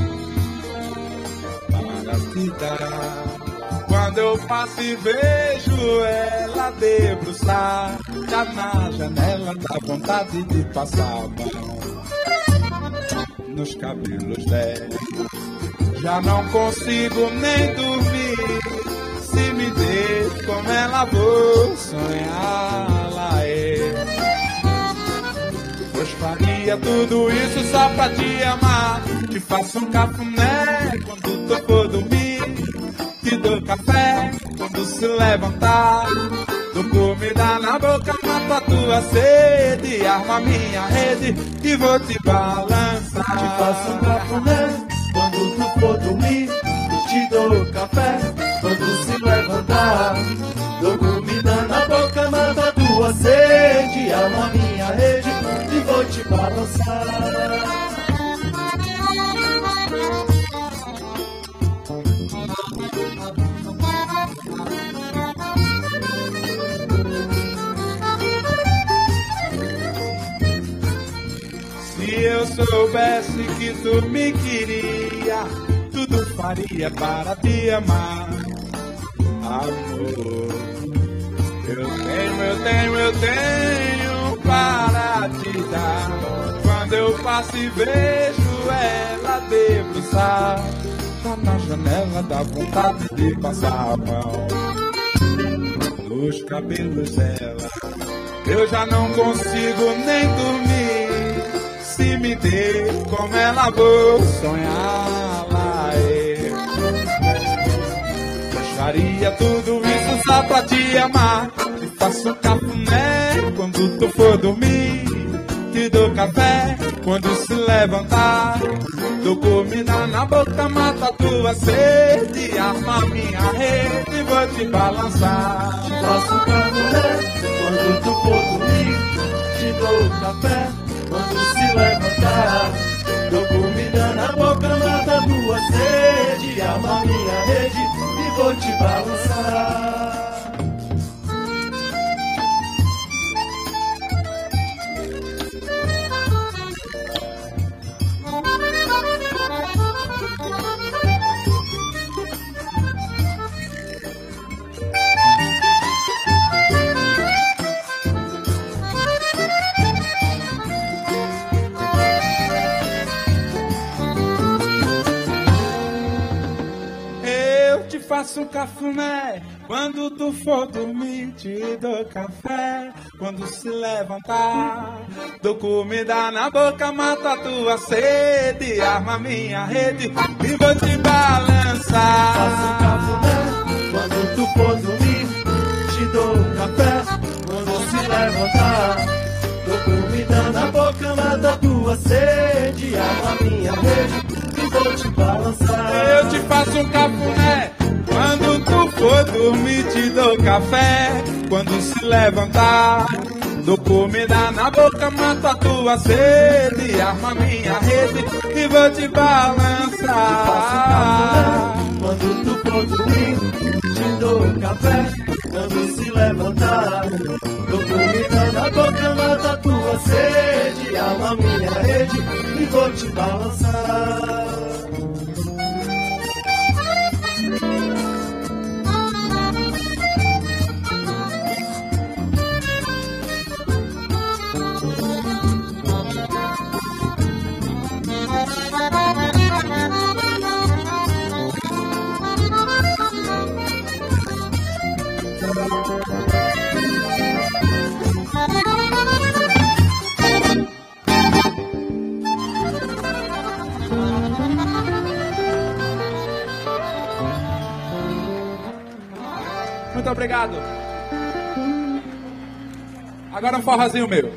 para te dar. Quando eu passo e vejo ela debruçar, já na janela dá vontade de passar a mão nos cabelos dela. Já não consigo nem dormir. Se me deixe como ela, vou sonhá-la. Pois faria tudo isso só pra te amar. Te faço um cafuné quando tu for dormir. Te dou café quando se levantar. Dou comida na boca, mato a tua sede. Arma minha rede e vou te balançar. te faço um cafuné quando tu for dormir. Te dou café quando se levantar. Dou comida na boca, mato a tua sede. Arma minha rede e vou te balançar. Se eu soubesse que tu me queria, tudo faria para te amar. Amor, eu tenho para te dar. Quando eu passo e vejo ela debruçar, tá na janela, dá vontade de passar a mão nos cabelos dela. Eu já não consigo nem dormir. Se me der como ela, vou sonhá-la. Deixaria tudo isso só pra te amar. Te faço cafuné quando tu for dormir. Te dou café quando se levantar. Dou comida na boca, mato a tua sede. Arma minha rede e vou te balançar. Te faço cafuné quando tu for dormir. Te dou café quando se levantar. Dou comida na boca, mata a tua sede. Arma minha rede e vou te balançar. faço um cafuné. Quando tu for dormir, te dou café. Quando se levantar, dou comida na boca, mata a tua sede. Arma minha rede e vou te balançar. Faço um cafuné. Quando tu for dormir, te dou café. Quando se levantar, dou comida na boca, mata a tua sede. Arma minha rede e vou te balançar. Eu te faço um cafuné. Quando tu for dormir, te dou café. Quando se levantar, dou comida na boca, mato a tua sede. Arma minha rede e vou te balançar. Quando tu for dormir, te dou café. Quando se levantar, dou comida na boca, mato a tua sede. Arma minha rede e vou te balançar. Muito obrigado. Agora um forrozinho meu.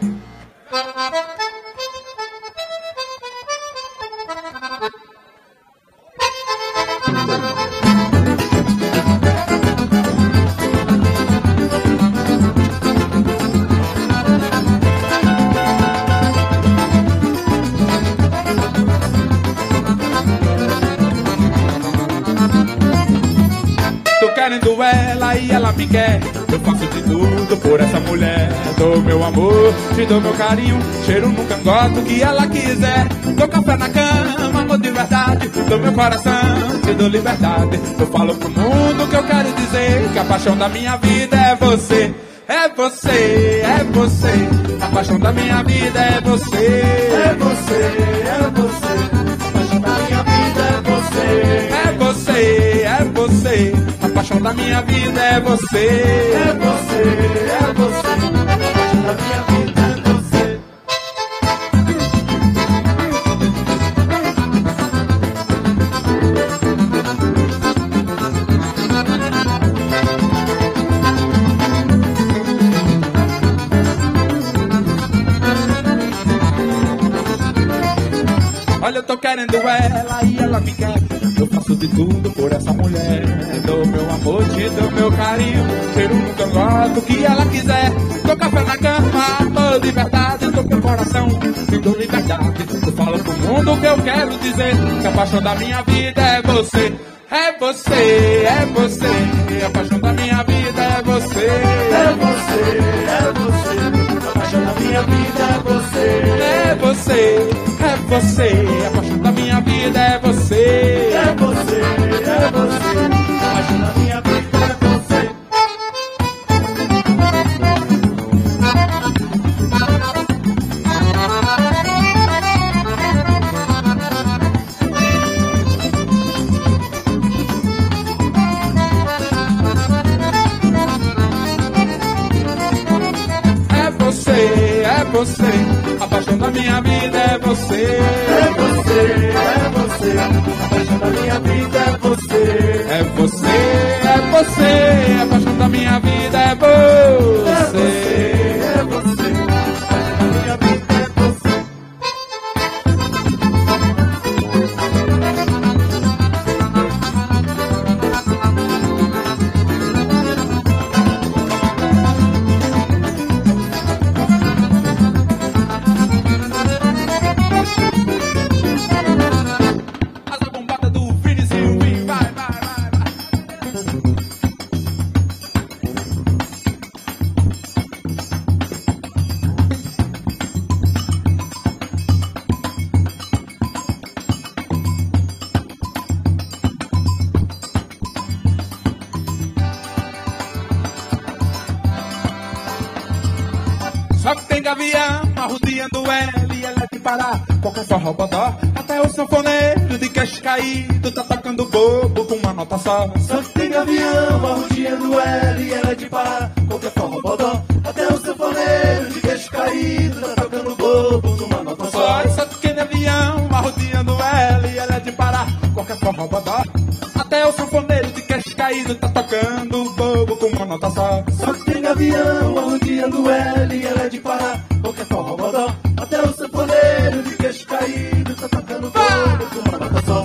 Querendo ela e ela me quer. Eu faço de tudo por essa mulher. Dou meu amor, te dou meu carinho, cheiro no cangote que ela quiser. Dou café na cama, amor de verdade. Dou meu coração, te dou liberdade. Eu falo pro mundo que eu quero dizer que a paixão da minha vida é você. É você, é você. A paixão da minha vida é você. É você, é você. A paixão da minha vida é você. É você, é você. A paixão da minha vida é você. É você, é você. A paixão da minha vida é você. Olha, eu tô querendo ela e ela me quer. Eu faço de tudo por essa mulher. Dou meu amor, te dou meu carinho, cheiro no cangote que ela quiser. Dou café na cama, amor de verdade. Dou meu coração, te dou liberdade. Eu falo pro mundo que eu quero dizer que a paixão da minha vida é você. É você, é você. A paixão da minha vida é você. É você, é você. A paixão da minha vida é você. É você, é você. A paixão da minha vida é você. É você, é você. A paixão da minha vida é você. É você, a paixão da minha vida é você. É você, é você. A paixão da minha vida é você. É você, é você. A paixão da minha vida é você. É você, é você. A paixão da minha vida é você. Só que tem gavião, arrodeando ela e ela é de parar. qualquer forró bodó. Até o sanfoneiro de queixo caído tá tocando bobo com uma nota só. Só que tem gavião, a rodinha do L e ela é de parar, qualquer forró bodó. Até o sanfoneiro de queixo caído tá tocando bobo numa nota só. Só que tem avião, a rodinha do L e ela é de parar, qualquer forró bodó. Até o sanfoneiro de queixo caído tá tocando bobo com uma nota só. Só que tem gavião, a rodinha do L e ela é de parar, qualquer forró bodó. Até o sanfoneiro de queixo caído tá tocando bobo com uma nota só.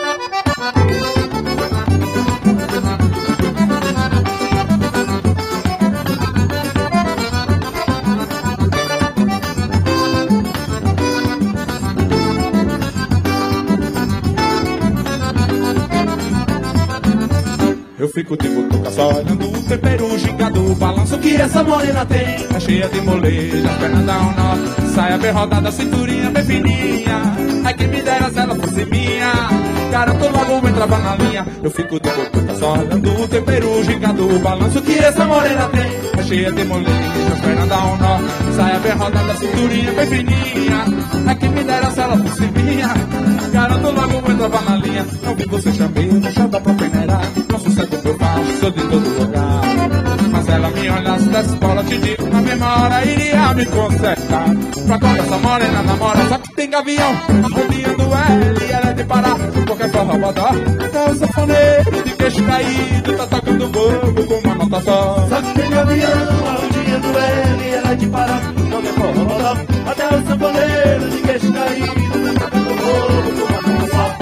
Eu fico de butuca só olhando o tempero, o gingado, o balanço que essa morena tem. Tá cheia de moleja, as pernas dá um nó, saia bem rodada, cinturinha bem fininha. Ai que me dera se ela fosse minha, garanto logo entrava na linha. Eu fico de butuca só olhando o tempero, o gingado, o balanço que essa morena tem. Tá cheia de moleja, as pernas dá um nó, saia bem rodada, cinturinha bem fininha. Ai que me dera se ela fosse minha, garanto logo entrava na linha. Não vi você chamei, não chata pra peneirar, não sossego que eu faço, sou de todo lugar. Mas ela me olhasse dessa escola, te digo, na mesma hora iria me consertar. Pra quando essa morena namora, só que tem gavião, a rodinha do L, ela é de parar, qualquer forró bodó. Até o sanfoneiro de queixo caído tá tocando bobo com uma nota só. Só que tem gavião, a rodinha do L, ela é de parar, qualquer forró bodó. Até o sanfoneiro de queixo caído tá tocando bobo com uma nota só.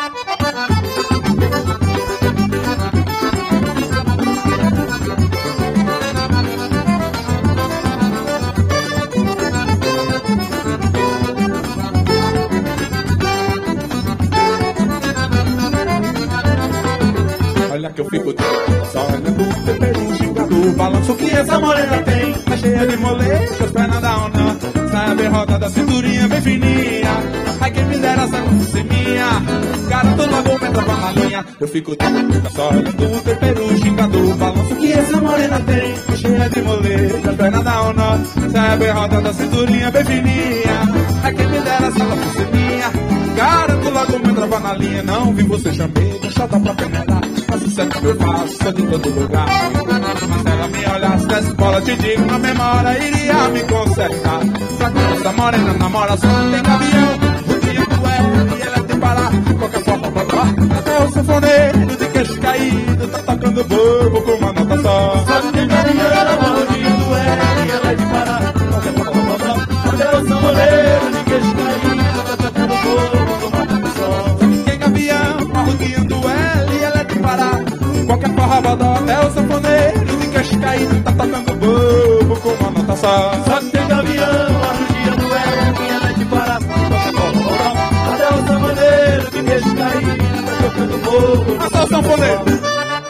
Olha que eu fico de só olhando o tempero, gingado, o balanço que essa morena tem. Tá cheia de moleque, as pernas da onda, saia bem rodada, cinturinha bem fininha. Ai quem me dera essa fosse minha, garanto logo entrava na linha. Eu fico de só olhando o tempero, gingado, o balanço que essa morena tem. Tá cheia de moleque, as pernas da onda, saia bem rodada, cinturinha bem fininha. Ai quem me dera essa fosse minha, garanto logo entrava na linha. Não vi você chamei, chata pra peneirar, mas isso é que eu faço, sou de todo lugar. Mas ela me olhasse dessa escola, te digo, na mesma hora iria me consertar. Pra que essa morena namora, só tem gavião, o dia do L e ela tem parar, qualquer forma bodó. Até o sanfoneiro de queixo caído tá tocando bobo com uma nota só. Só que tem gavião, a rodinha do L e ela é de parar, qualquer forró bodó. Até o sanfoneiro de queixo caído tá tocando bobo com uma nota só. Só que tem gavião, a rodinha do L e ela é de parar, qualquer forró bodó. Até o sanfoneiro de queixo caído tá tocando bobo com uma nota só. Só que tem gavião, a rodinha do L e ela é de parar, qualquer forró bodó. Até o sanfoneiro de queixo caído tá tocando bobo. Até o sanfoneiro.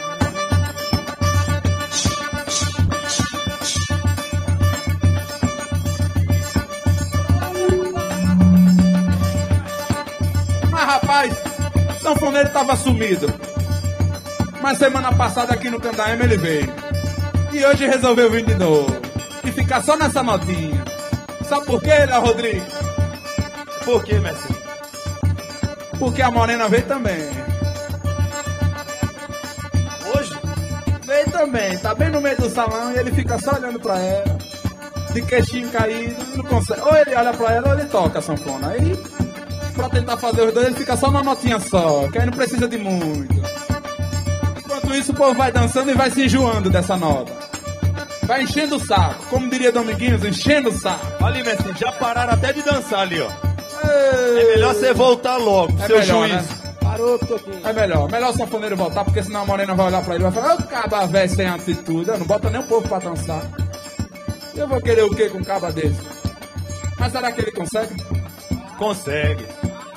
Mas rapaz, o sanfoneiro tava sumido. Mas semana passada aqui no Candaema ele veio. E hoje resolveu vir de novo. E ficar só nessa notinha. Sabe por quê, Léo Rodrigues? Por que, mestre? Porque a morena veio também. Hoje? Veio também, tá bem no meio do salão e ele fica só olhando pra ela. De queixinho caído, não consegue. Ou ele olha pra ela ou ele toca a sanfona. Aí, pra tentar fazer os dois, ele fica só numa notinha só, que aí não precisa de muito. Enquanto isso, o povo vai dançando e vai se enjoando dessa nota. Vai enchendo o saco, como diria Dominguinhos, enchendo o saco. Ali, mestre, já pararam até de dançar ali, ó. É melhor você voltar logo, É seu melhor, juiz. né? Parou, Toquinho. É melhor o sanfoneiro voltar, porque senão a morena vai olhar pra ele e vai falar: ô caba velho sem atitude, eu não bota nem o povo pra dançar. Eu vou querer o quê com um caba desse? Mas será que ele consegue? Consegue.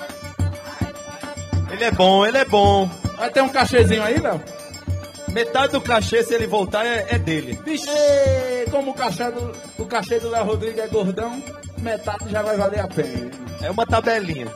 Ele é bom, ele é bom. Vai ter um cachezinho aí, Léo? Metade do cachê, se ele voltar, é dele. Vixe, como o cachê do Léo Rodrigues é gordão, metade já vai valer a pena. É uma tabelinha.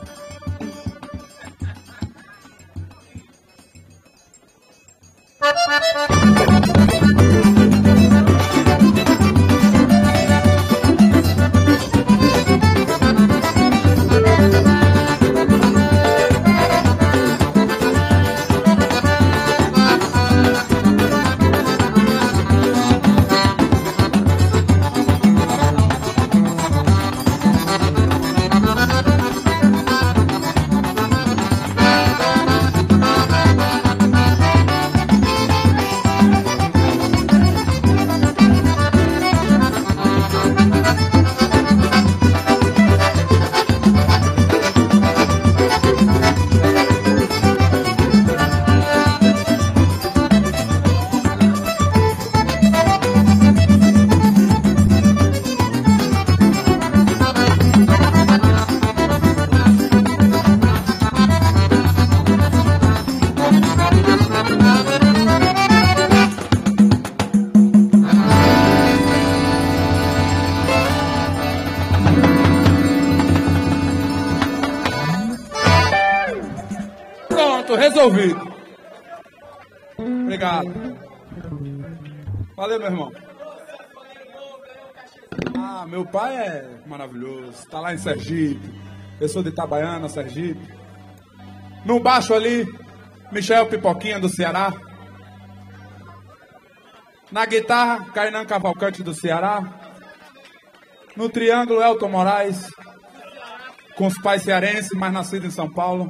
Pronto, resolvido. Obrigado. Valeu, meu irmão. Ah, meu pai é maravilhoso. Tá lá em Sergipe. Eu sou de Itabaiana, Sergipe. No baixo ali, Michel Pipoquinha do Ceará. Na guitarra, Kainan Cavalcante do Ceará. No triângulo, Elton Moraes. Com os pais cearenses, mas nascido em São Paulo.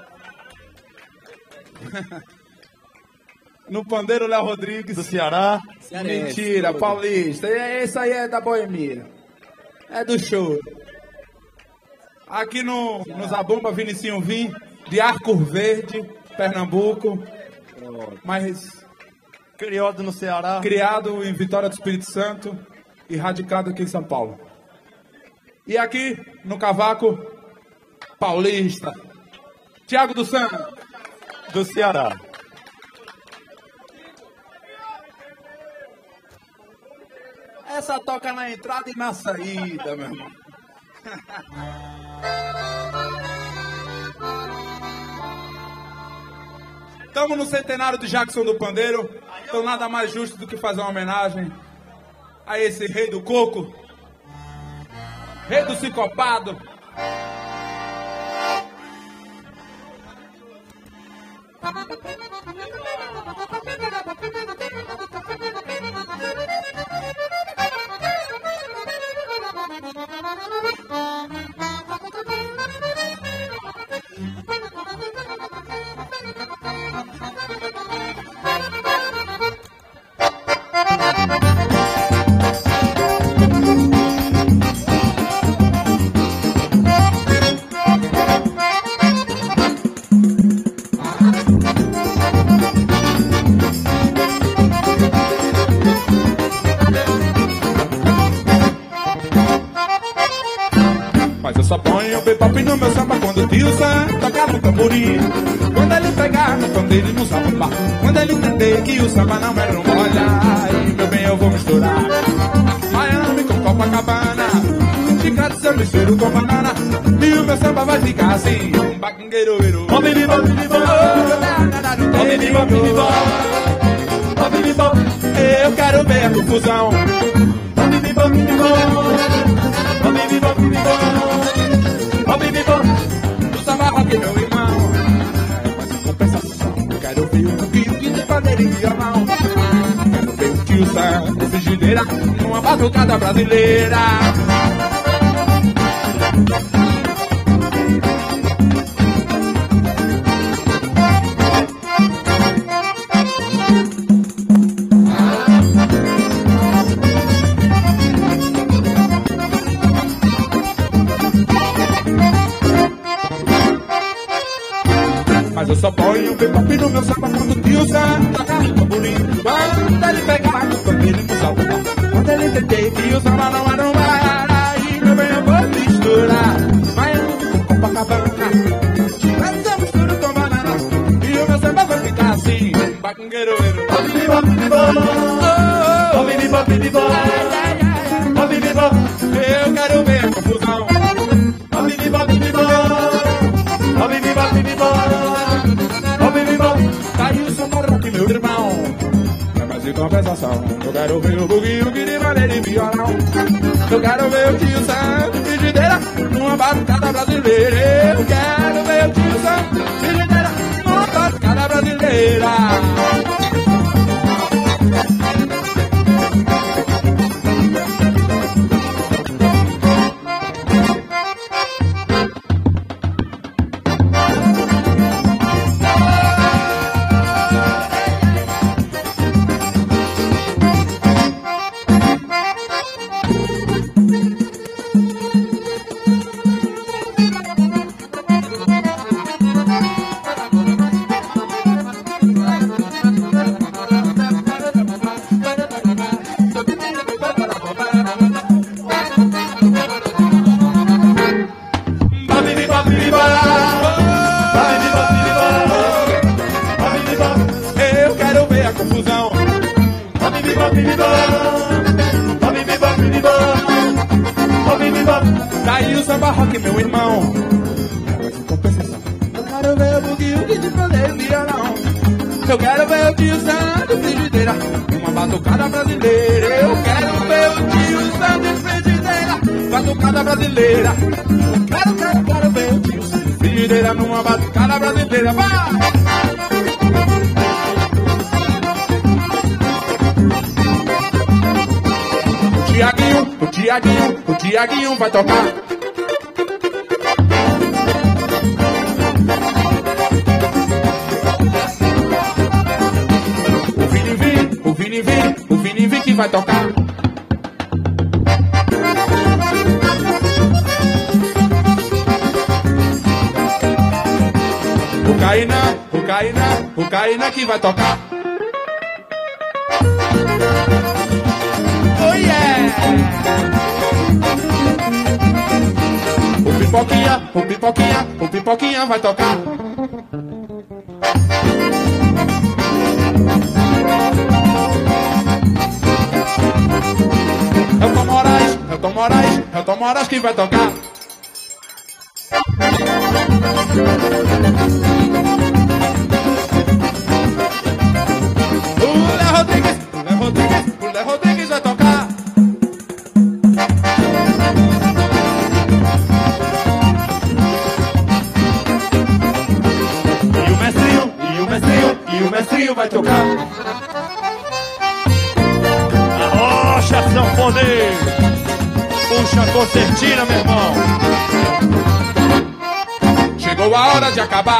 No pandeiro, Léo Rodrigues. Do Ceará. Mentira, tudo. Paulista. Isso aí é da boemia. É do show. Aqui no Zabumba, Vinicinho Vim, de Arco Verde, Pernambuco. Mas criado no Ceará. Criado em Vitória do Espírito Santo e radicado aqui em São Paulo. E aqui no cavaco, paulista, Tiago do Santos. Do Ceará. Essa toca na entrada e na saída, meu irmão. Estamos no centenário de Jackson do Pandeiro. Então nada mais justo do que fazer uma homenagem a esse rei do coco, rei do sincopado. Mas eu só ponho o bebop no meu samba quando o tio Sam tocar no tamborim. Quando ele pegar no pandeiro e no zabumba, quando ele entender que o samba não é rumba, olha aí, meu bem, eu vou misturar Miami com Copacabana, chiclete eu misturo com banana, e o meu samba vai ficar assim, um bacangueiro, ó bibi bop, bibi bop, ó bibi bop, bibi bop, ó bibi bop. Eu quero ver a confusão, ó bibi bop, bibi bop, ó bibi bop, bibi bop. Ó, bibi bom, do samba rock, meu irmão. Mas em compensação, eu quero ver um pouquinho de pandeiro e violão. Quero ver o tio Sam de frigideira numa batucada brasileira. Mas eu só ponho o bebop no meu samba quando o tio Sam tocar no tamborim. Quando ele pegar no pandeiro e no zabumba, quando ele entender que o samba não é no mar, aí meu bem eu vou misturar Miami com Copacabana, chiclete eu misturo com banana, e o meu samba vai ficar assim, bacangueiro. Ó bibi bop, bibi bop, ó bibi bop, bibi bop, ó bibi bop. Eu quero ver a confusão, ó bibi bop, bibi bop, ó bibi bop, bibi bop. Tá aí o samba rock, meu irmão. Mas de compensação, eu quero ver o buguinho que de maneira e violão. Eu quero ver o tio Sam de frigideira numa batucada brasileira. Eu quero ver o tio Sam de frigideira numa batucada brasileira. Eu quero ver a confusão. Daí o samba rock, meu irmão. Mas em compensação, eu quero ver o buguinho que te fazer violão. Eu quero ver o tio Sam de frigideira, uma batucada brasileira. Eu quero ver o tio Sam de frigideira, batucada brasileira. Quero ver o tio Sam de frigideira numa batucada brasileira. Vai! O Tiaguinho vai tocar. O Vini que vai tocar. O Caína que vai tocar. Oh yeah! O Pipoquinha vai tocar. É o Tom Moraes que vai tocar. O Léo Rodrigues vai tocar. E o mestrinho vai tocar. A rocha sanfoneiro. Puxa a concertina, meu irmão. Chegou a hora de acabar.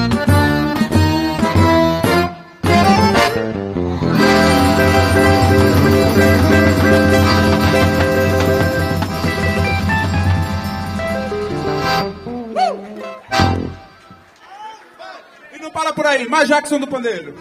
E não para por aí, mais Jackson do pandeiro.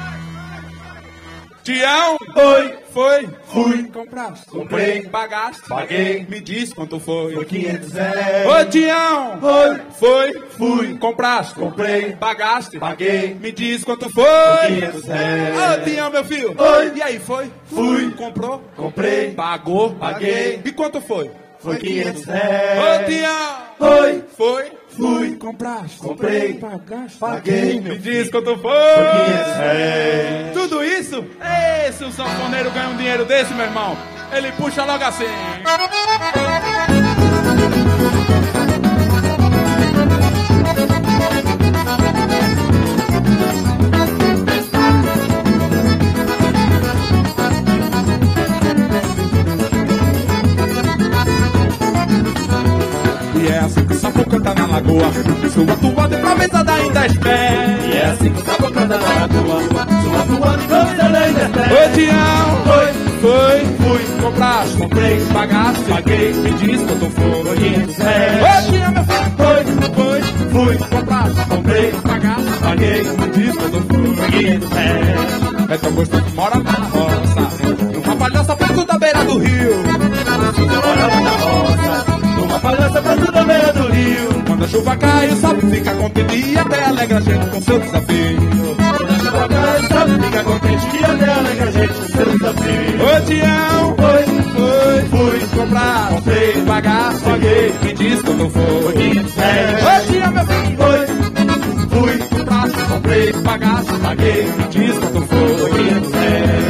Tião, foi, fui, compraste, comprei, pagaste, paguei, me diz quanto foi. foi 500 Ô Tião, foi, fui, compraste, comprei, pagaste, paguei, me diz quanto foi. 500 Ô Tião, meu filho, e aí, foi? Fui, comprou, comprei, pagou, paguei, e quanto foi? foi 500 Ô Tião, foi, fui, compraste, comprei, pagaste, paguei, me diz quanto foi. foi 500 Tudo isso? Se o sanfoneiro ganha um dinheiro desse, meu irmão, ele puxa logo assim. E é assim que o sapo canta na lagoa, sua tua de improvisada ainda espera. E é assim que o sapo canta na lagoa, sua tua de improvisada ainda espera. Ô Tião, foi, fui, compraste, comprei, pagaste, paguei, me diz quanto foi. 500 Ô Tião, meu filho, foi, fui, compraste, comprei, pagaste, paguei, me diz quanto foi. 500 É tão gostoso que mora na roça, numa palhoça perto da beira do rio. Eu morava na roça, numa palhaça perto da beira do rio. Quando a chuva cai, o sapo fica contente e até alegra a gente com seu desafio. Quando a chuva cai, o sapo fica contente e até alegra a gente com seu desafio. Ô Tião, foi, fui, comprar, comprei, pagar, paguei, me diz quando foi. 500 Ô Tião, meu filho, fui, comprar, comprei, pagar, paguei, me diz quando foi. 500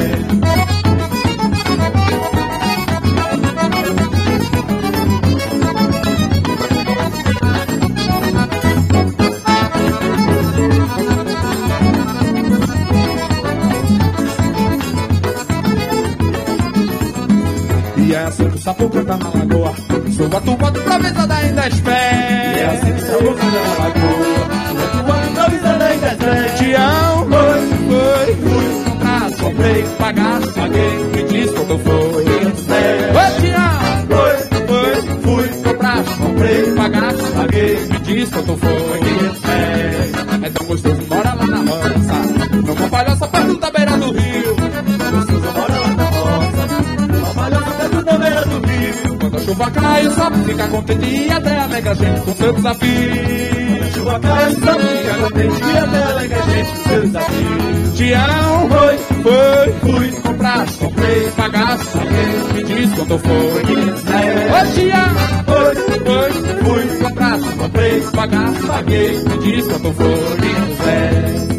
E é assim que o sapo canta na lagoa, sua tua de improvisada ainda espera. E é assim que o sapo canta na lagoa, sua tua de improvisada ainda espera. Tião, foi, fui, comprar, comprei, pagaste, paguei, me diz quanto foi. 500 Ô Tião, foi, fui, comprar, comprei, pagaste, paguei, me diz quanto foi. 500 É tão gostoso, mora lá na roça, numa palhoça perto da beira do rio. Gostoso mora lá na roça, numa palhaça perto da beira do rio. Quando a chuva cai, o sapo fica contente e até alegra a gente com seu desafio. Chuva cai, o sapo fica contente e até alegra a gente com seu desafio. Tião, foi, fui, compraste, comprei, pagaste, paguei, me diz quanto foi. 500 Ô Tião, foi, fui, compraste, comprei, pagar, paguei, me diz quanto for e Zé.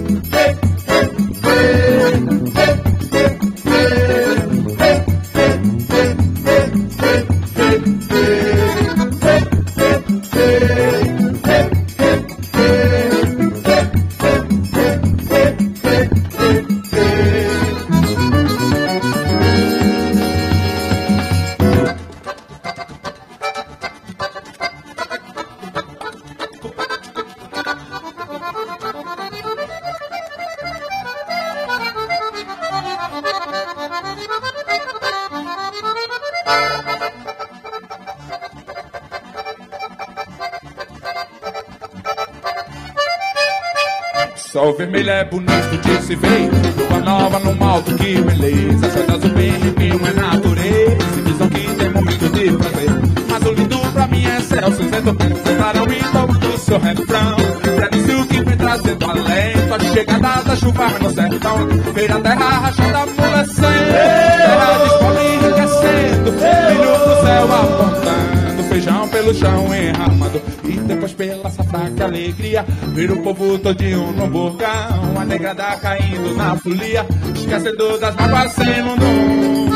Sol vermelho é bonito de se ver, lua nova no malto, que beleza. As coisas do bem rio é natureza, se visão que tem momento de prazer. Mas o lindo pra mim é céu cinzento, separa o então do seu refrão. Prende-se o que vem trazendo alento, a chegada da chuva no sertão. Ver a terra rachada amolecendo, terra de escola enriquecendo, brilho pro céu apontando, feijão pelo chão enramado. E depois pela safra que alegria, ver o povo todinho no burgão, a negrada caindo na folia, esquecendo das mágoas sem lundum.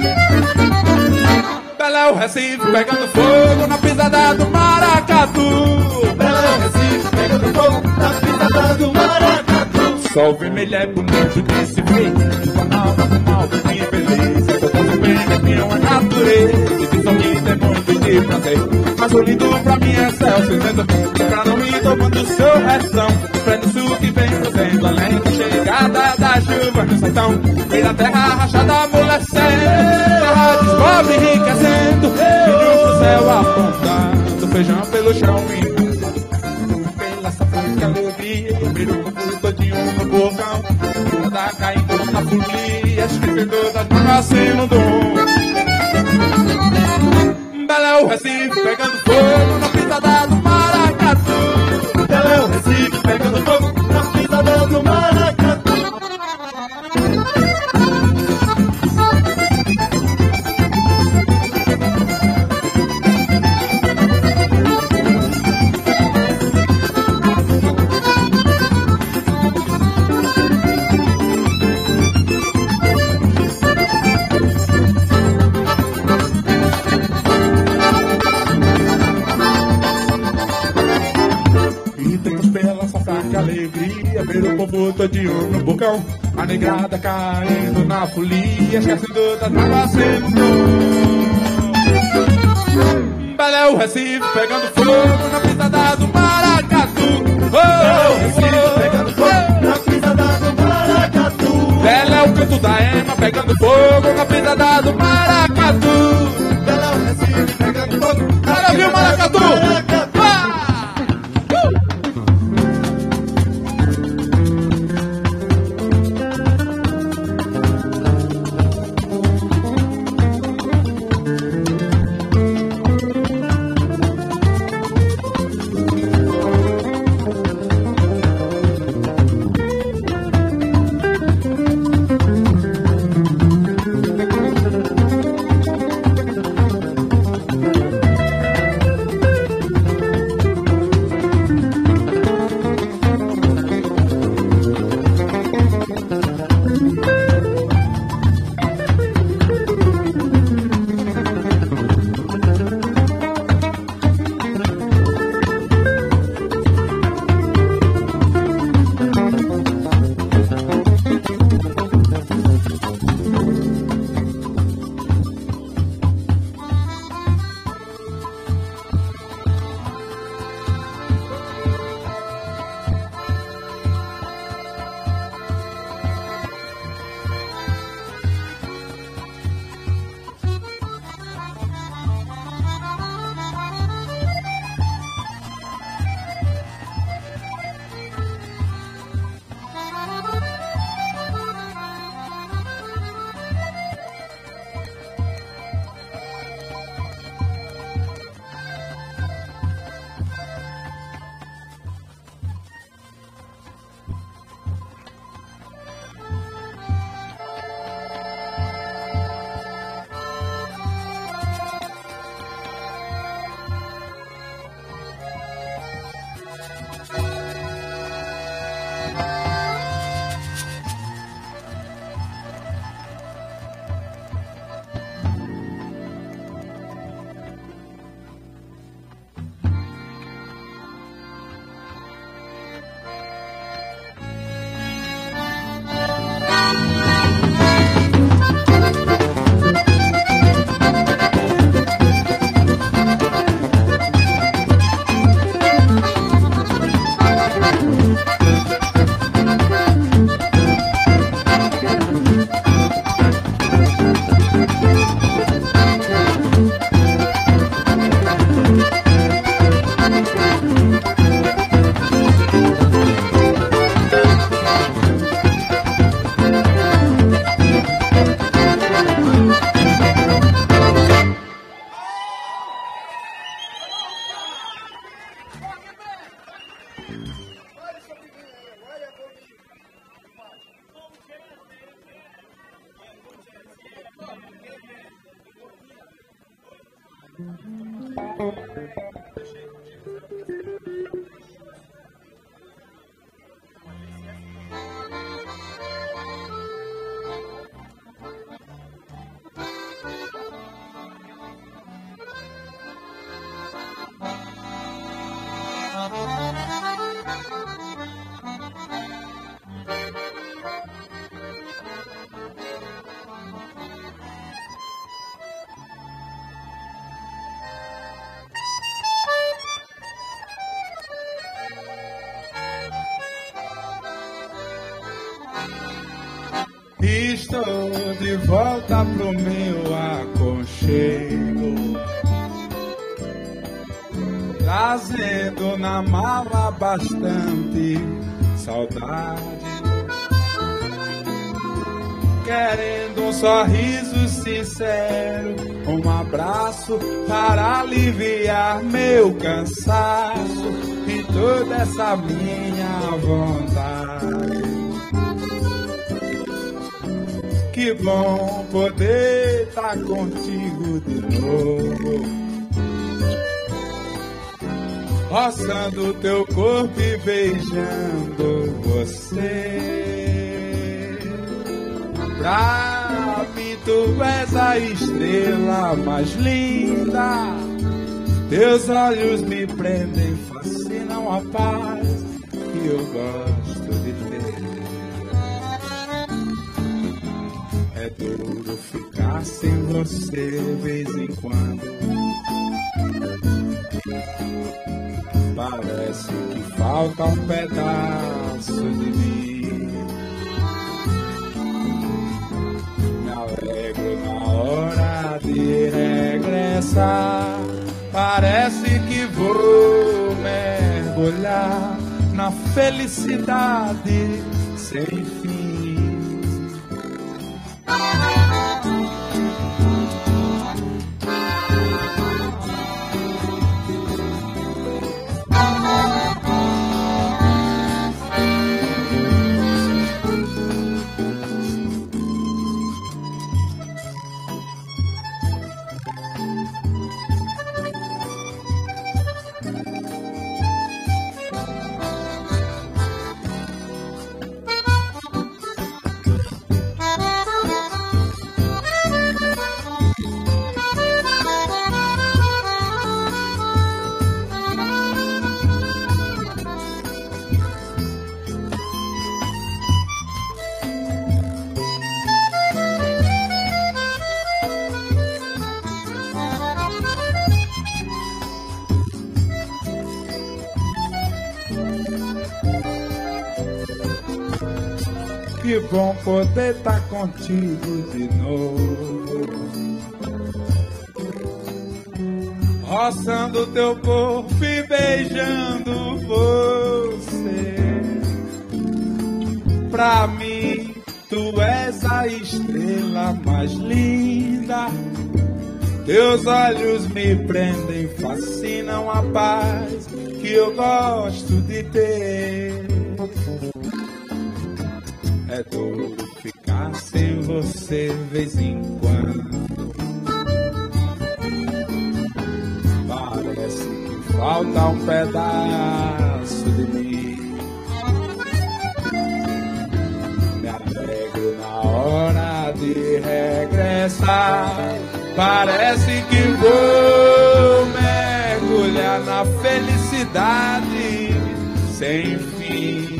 Bela é o Recife pegando fogo na pisada do maracatu. Bela é o Recife pegando fogo na pisada do maracatu. Sol vermelho é bonito de se ver, lua nova no alto, que beleza. Sou tanto bem que é uma natureza, e visão que tem muito de prazer. Mas o lindo pra mim é céu cinzento, pra não ir tomando seu refrão. Prende-se o que vem trazendo além da chegada da chuva no sertão. Vem da terra rachada amolecendo, terra descobre enriquecendo, brilho pro céu apontando, feijão pelo chão e pela safra que alegria, vira o povo todinho no burgão, tá caindo na folia, esquecendo das mágoas sem lundum. Bela é o Recife pegando fogo na pisada do maracatu. Bela é o Recife pegando fogo na pisada do maracatu. Alegria, ver o povo todinho no bocão, a negrada caindo na folia, esquecendo das mágoas sem lundum. Bela é o Recife pegando fogo na pisada do maracatu. Bela é o Recife pegando fogo na pisada do maracatu. Bela é o canto da ema pegando fogo na pisada do maracatu. Bela é o Recife pegando fogo na Bora, viu, maracatu? Estou de volta pro meu aconchego, trazendo na mala bastante saudade, querendo um sorriso sincero, um abraço para aliviar meu cansaço e toda essa minha vontade. Que bom poder estar contigo de novo, roçando teu corpo e beijando você. Pra mim tu és a estrela mais linda, teus olhos me prendem, fascinam a paz que eu gosto de ter. É duro ficar sem você de vez em quando, parece que falta um pedaço de mim. Me alegro na hora de regressar, parece que vou mergulhar na felicidade sem fim. Que bom poder estar contigo de novo, roçando teu corpo e beijando você. Pra mim tu és a estrela mais linda, teus olhos me prendem, fascinam a paz que eu gosto de ter. É duro ficar sem você de vez em quando, parece que falta um pedaço de mim. Me alegro na hora de regressar, parece que vou mergulhar na felicidade sem fim.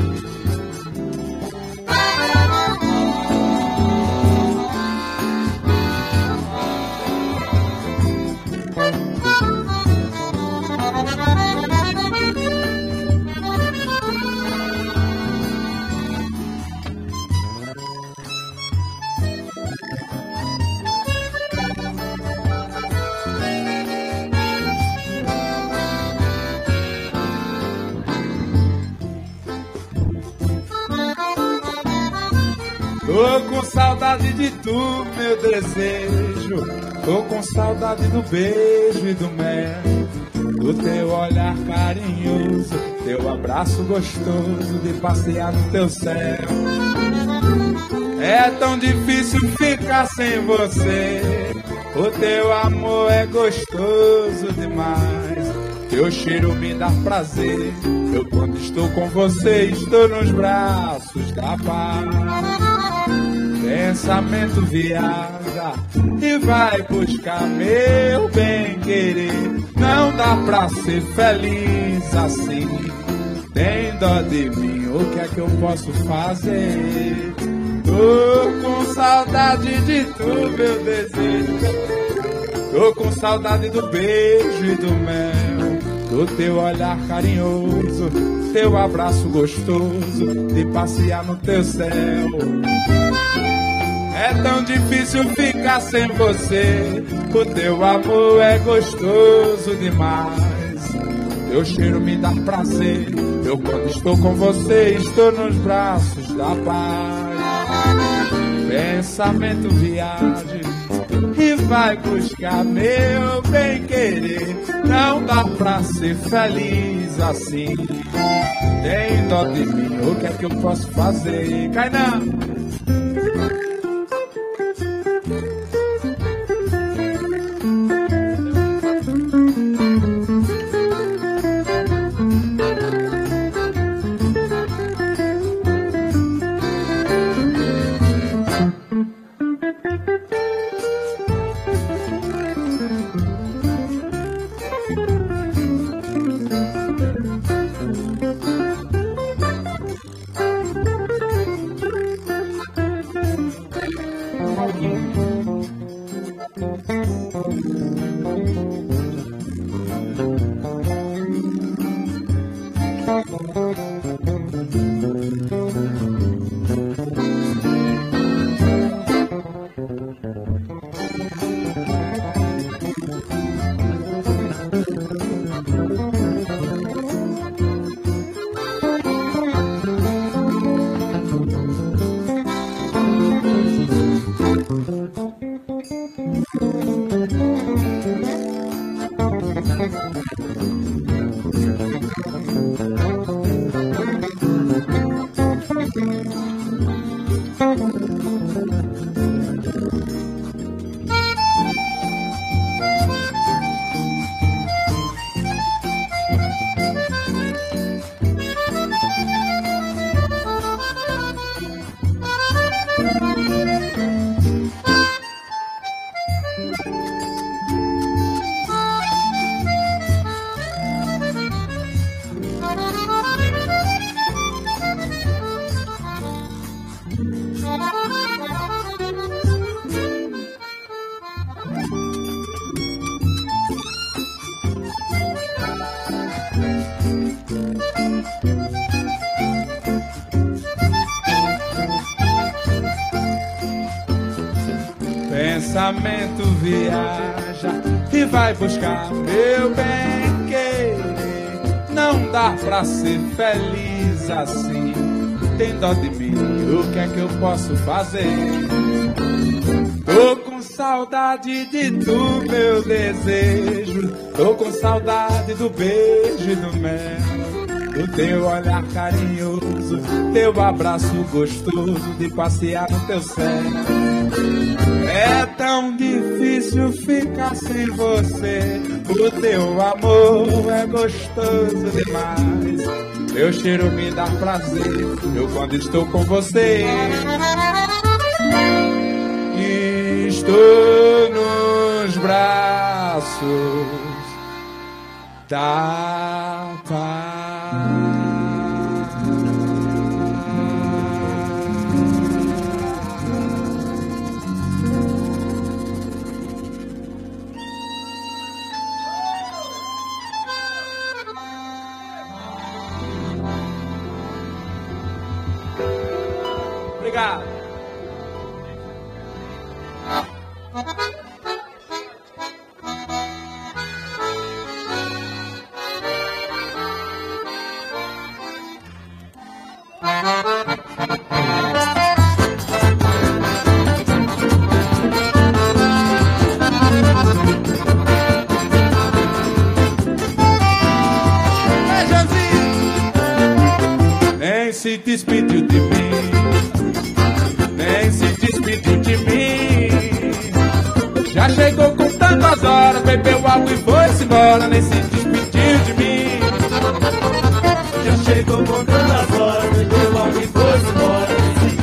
Tô com saudade de tu, meu desejo. Tô com saudade do beijo e do mel, do teu olhar carinhoso, teu abraço gostoso de passear no teu céu. É tão difícil ficar sem você, O teu amor é gostoso demais, teu cheiro me dá prazer. Eu quando estou com você estou nos braços da paz. Pensamento viaja e vai buscar meu bem-querer. Não dá pra ser feliz assim, tem dó de mim, o que é que eu posso fazer? Tô com saudade de tu, meu desejo. Tô com saudade do beijo e do mel, do teu olhar carinhoso, teu abraço gostoso, de passear no teu céu. É tão difícil ficar sem você, o teu amor é gostoso demais, teu cheiro me dá prazer. Eu quando estou com você estou nos braços da paz. Pensamento viaja e vai buscar meu bem-querer. Não dá pra ser feliz assim, tem dó de mim, o que é que eu posso fazer? Kainan! Pensamento viaja e vai buscar meu bem-querer. Não dá pra ser feliz assim, tem dó de mim, o que é que eu posso fazer? Tô com saudade de tu, meu desejo. Tô com saudade do beijo e do mel, do teu olhar carinhoso, teu abraço gostoso, de passear no teu céu. É tão difícil ficar sem você, o teu amor é gostoso demais, teu cheiro me dá prazer. Eu quando estou com você estou nos braços da paz. Obrigado. Nem se despediu de mim, nem se despediu de mim. Já chegou contando as horas, bebeu água e foi-se embora, nem se despediu de mim. Já chegou contando as horas, bebeu água e foi-se embora,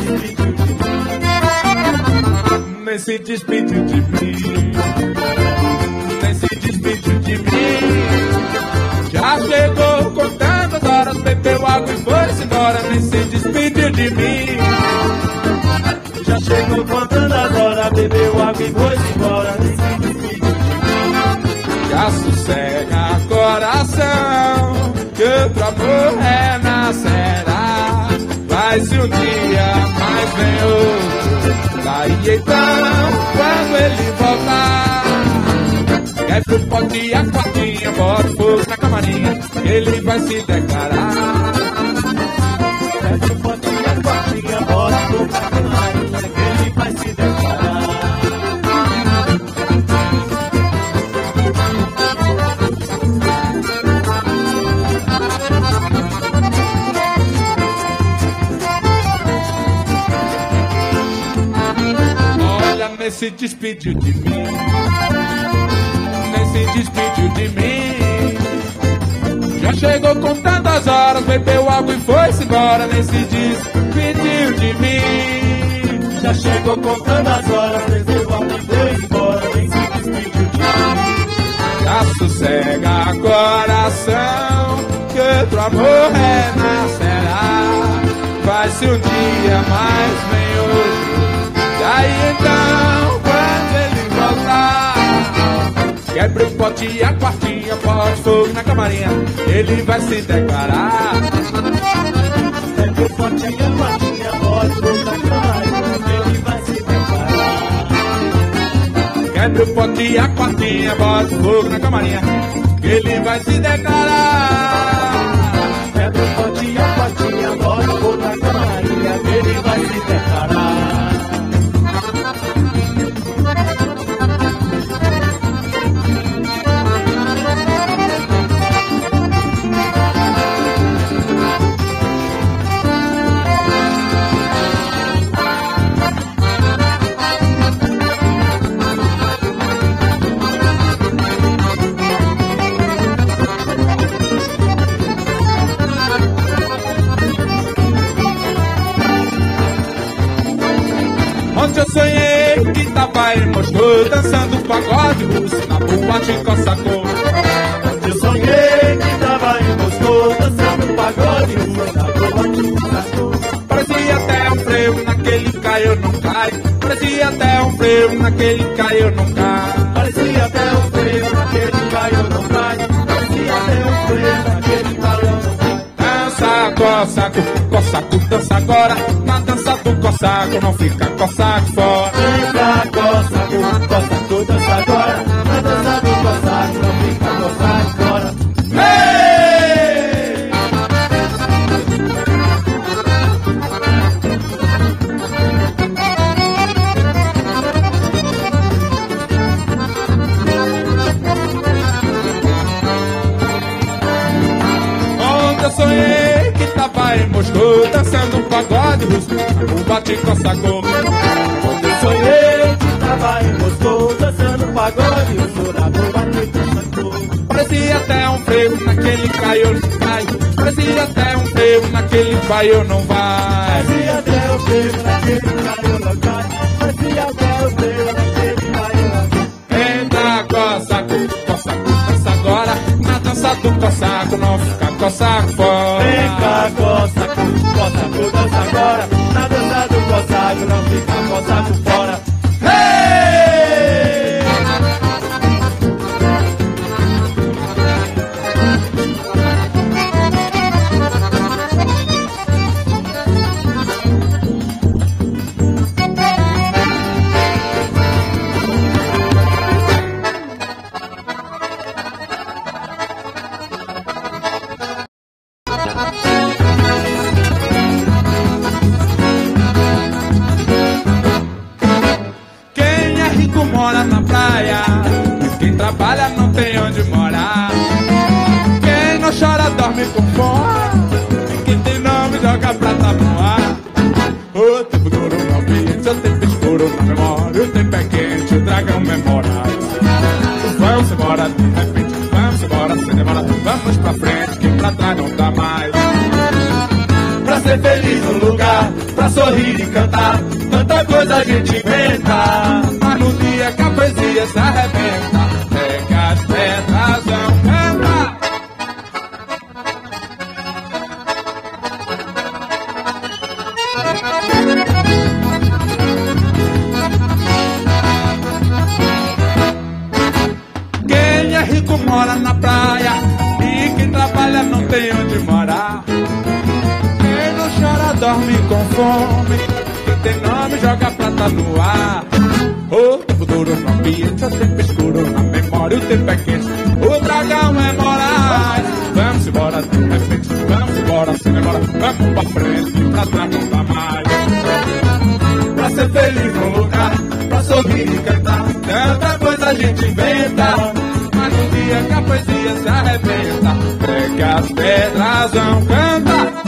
nem se despediu de mim. Nem se despediu de mim. Já chegou contando as horas, bebeu água e foi-se embora, nem se despediu de mim. já chegou contando as horas, bebeu água e foi-se embora, nem se despediu de mim. Já sossega coração, que outro amor renascerá. Vai-se um dia, mas vem outro. Daí então, quando ele voltar, quebra o pote e a quartinha, bota fogo na camarinha, ele vai se declarar. Quebra o pote e a quartinha, bota fogo na camarinha, ele vai se declarar. Nem se despediu de mim, nem se despediu de mim. Já chegou contando as horas, bebeu água e foi-se embora, nem se despediu de mim. Já chegou contando as horas, bebeu água e foi-se embora, nem se despediu de mim. Já sossega coração, que outro amor renascerá. Vai-se um dia, mas vem outro. Daí então, quando ele voltar, quebra o pote e a quartinha, bote fogo na camarinha, ele vai se declarar. Quebra o pote e a quartinha, bote fogo na camarinha, ele vai se declarar. Quebra o pote e a quartinha, bote fogo na camarinha, ele vai se declarar. Quebra o pote e a quartinha, bote fogo na camarinha, ele vai se declarar. Onde eu sonhei que tava em Moscou, dançando pagode russo na boate Cossacô. Onde eu sonhei que tava em Moscou, dançando pagode russo na boate Cossacô. Parecia até um freio naquele cai ou não cai. Parecia até um freio naquele cai ou não cai. Parecia até um freio naquele cai ou não cai. Parecia até um freio naquele cai ou não cai. Dança, Cossaco, Cossaco, dança agora. Na dança do Cossaco não fica Cossaco fora. Dança, Cossaco, Cossaco, dança agora. Na dança do Cossaco não fica Cossaco fora. Hey! Onde eu sonhei que tava em Moscou, dançando pagode russo, o bate Cossacô. Onde eu sonhei que tava em Moscou, dançando pagode russo na boate Cossacô. Parecia até um freio naquele cai ou não cai. Parecia até um freio naquele vai ou não vai. Parecia até o freio naquele cai ou não cai. Parecia até o freio naquele cai ou não cai. Entra, Cossaco, Cossaco, dança agora. Na dança do Cossaco não fica Cossaco fora. Vem cá, Cossaco, Cossaco, dança agora. Na dança do Cossaco não fica Cossaco fora. Hey! Quem é rico mora na praia, quem trabalha não tem onde morar. Quem não chora dorme com fome, e quem tem nome joga prata no ar. O tempo duro no ambiente, o tempo escuro na memória, o tempo é quente, o dragão memória. ser feliz no lugar, pra sorrir e cantar, tanta coisa a gente inventa. Mas no dia que a poesia se arrebenta, é que as pedras vão cantar. Quem é rico mora na praia, e quem trabalha não tem onde morar. Quem não chora dorme com fome, quem tem nome joga prata no ar. O tempo duro no ambiente, o tempo escuro na memória, o tempo é quente, o dragão é morar. Vamos embora de repente, vamos embora sem demora, vamos pra frente, pra trás não dá mais. Pra ser feliz no lugar, pra sorrir e cantar, tanta coisa a gente inventa. Mas no dia que a poesia se arrebenta, é que as pedras vão cantar.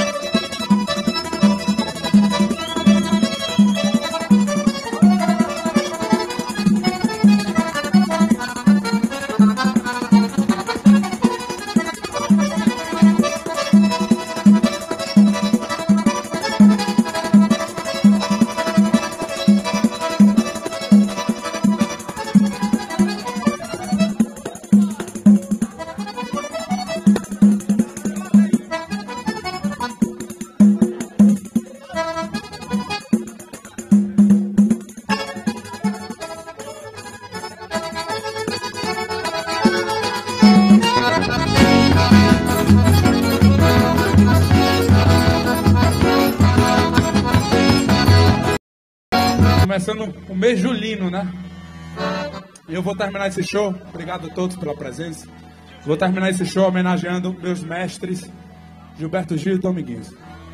Começando o mês julino, né? E eu vou terminar esse show, obrigado a todos pela presença. Vou terminar esse show homenageando meus mestres Gilberto Gil e Dominguinhos.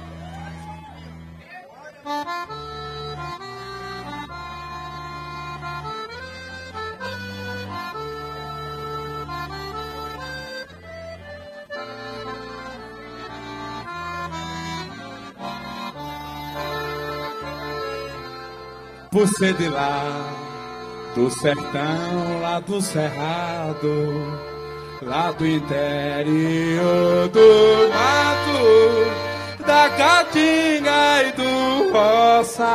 Você de lá, do sertão, lá do cerrado, lá do interior do mato, da caatinga e do roçado.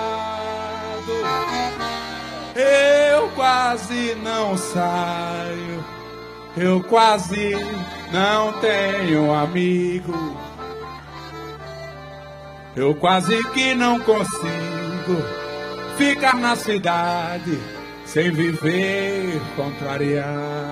Eu quase não saio, eu quase não tenho amigo, eu quase que não consigo ficar na cidade sem viver contrariado.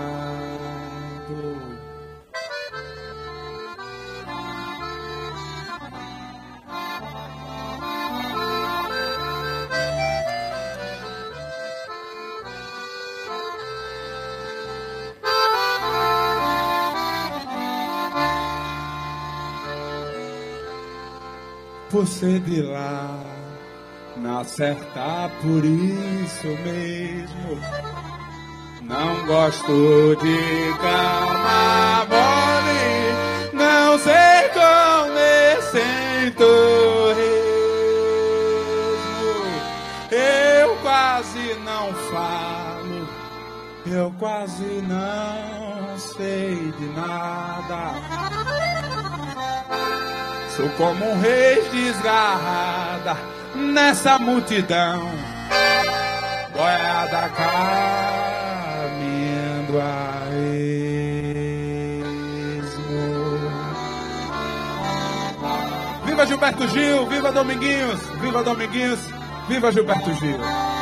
Você de lá não acertar por isso mesmo. Não gosto de cama mole, não sei comer sem torresmo. Eu quase não falo, eu quase não sei de nada. Sou como um rei desgarrada nessa multidão, boiada caminhando a esmo. Viva Gilberto Gil, viva Dominguinhos, viva Dominguinhos, viva Gilberto Gil.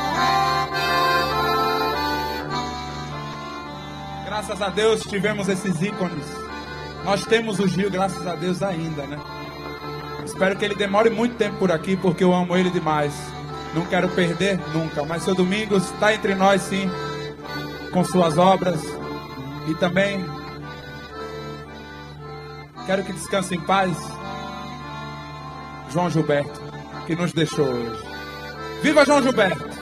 Graças a Deus tivemos esses ícones. Nós temos o Gil, graças a Deus ainda, né? Espero que ele demore muito tempo por aqui, porque eu amo ele demais. Não quero perder nunca. Mas seu Domingos está entre nós, sim, com suas obras. E também quero que descanse em paz João Gilberto, que nos deixou hoje. Viva João Gilberto!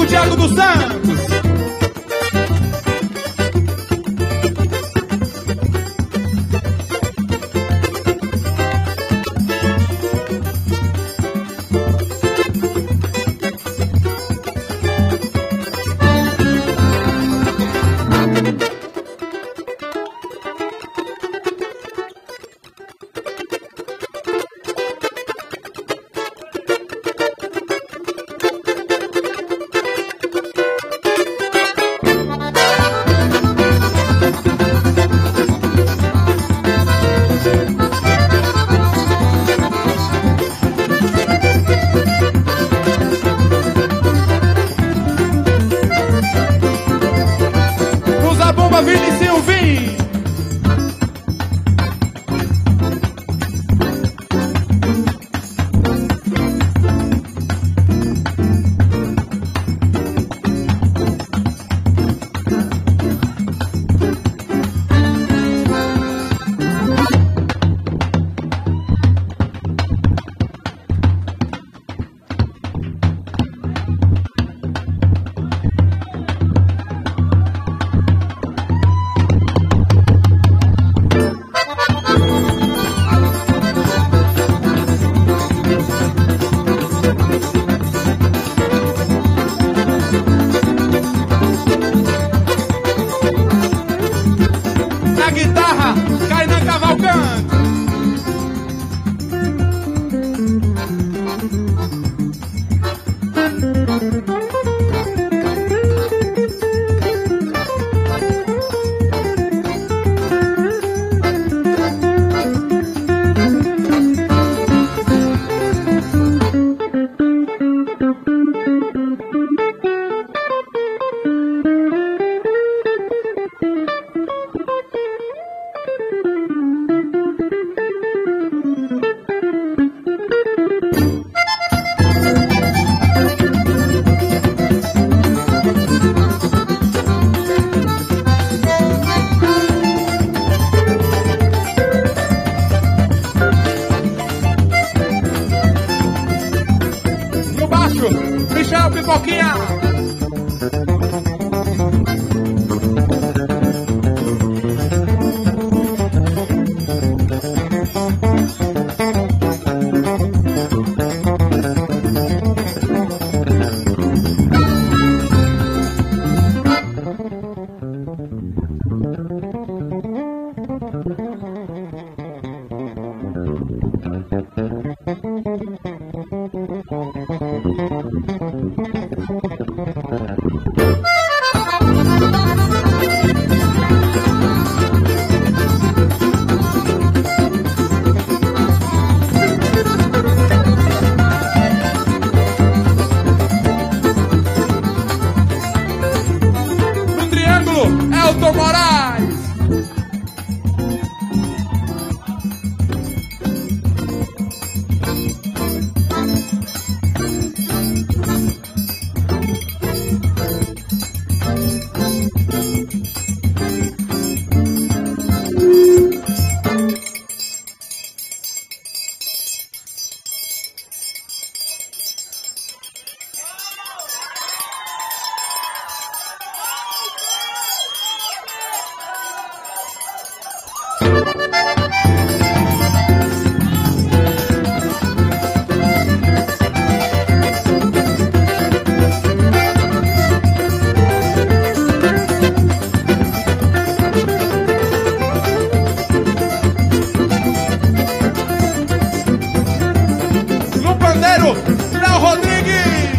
Thiago dos Santos. Vini Silvinho. Guitarra, Kainan Cavalcante. Michel Pipoquinha. No triângulo, Elton Moraes. No pandeiro, Léo Rodrigues.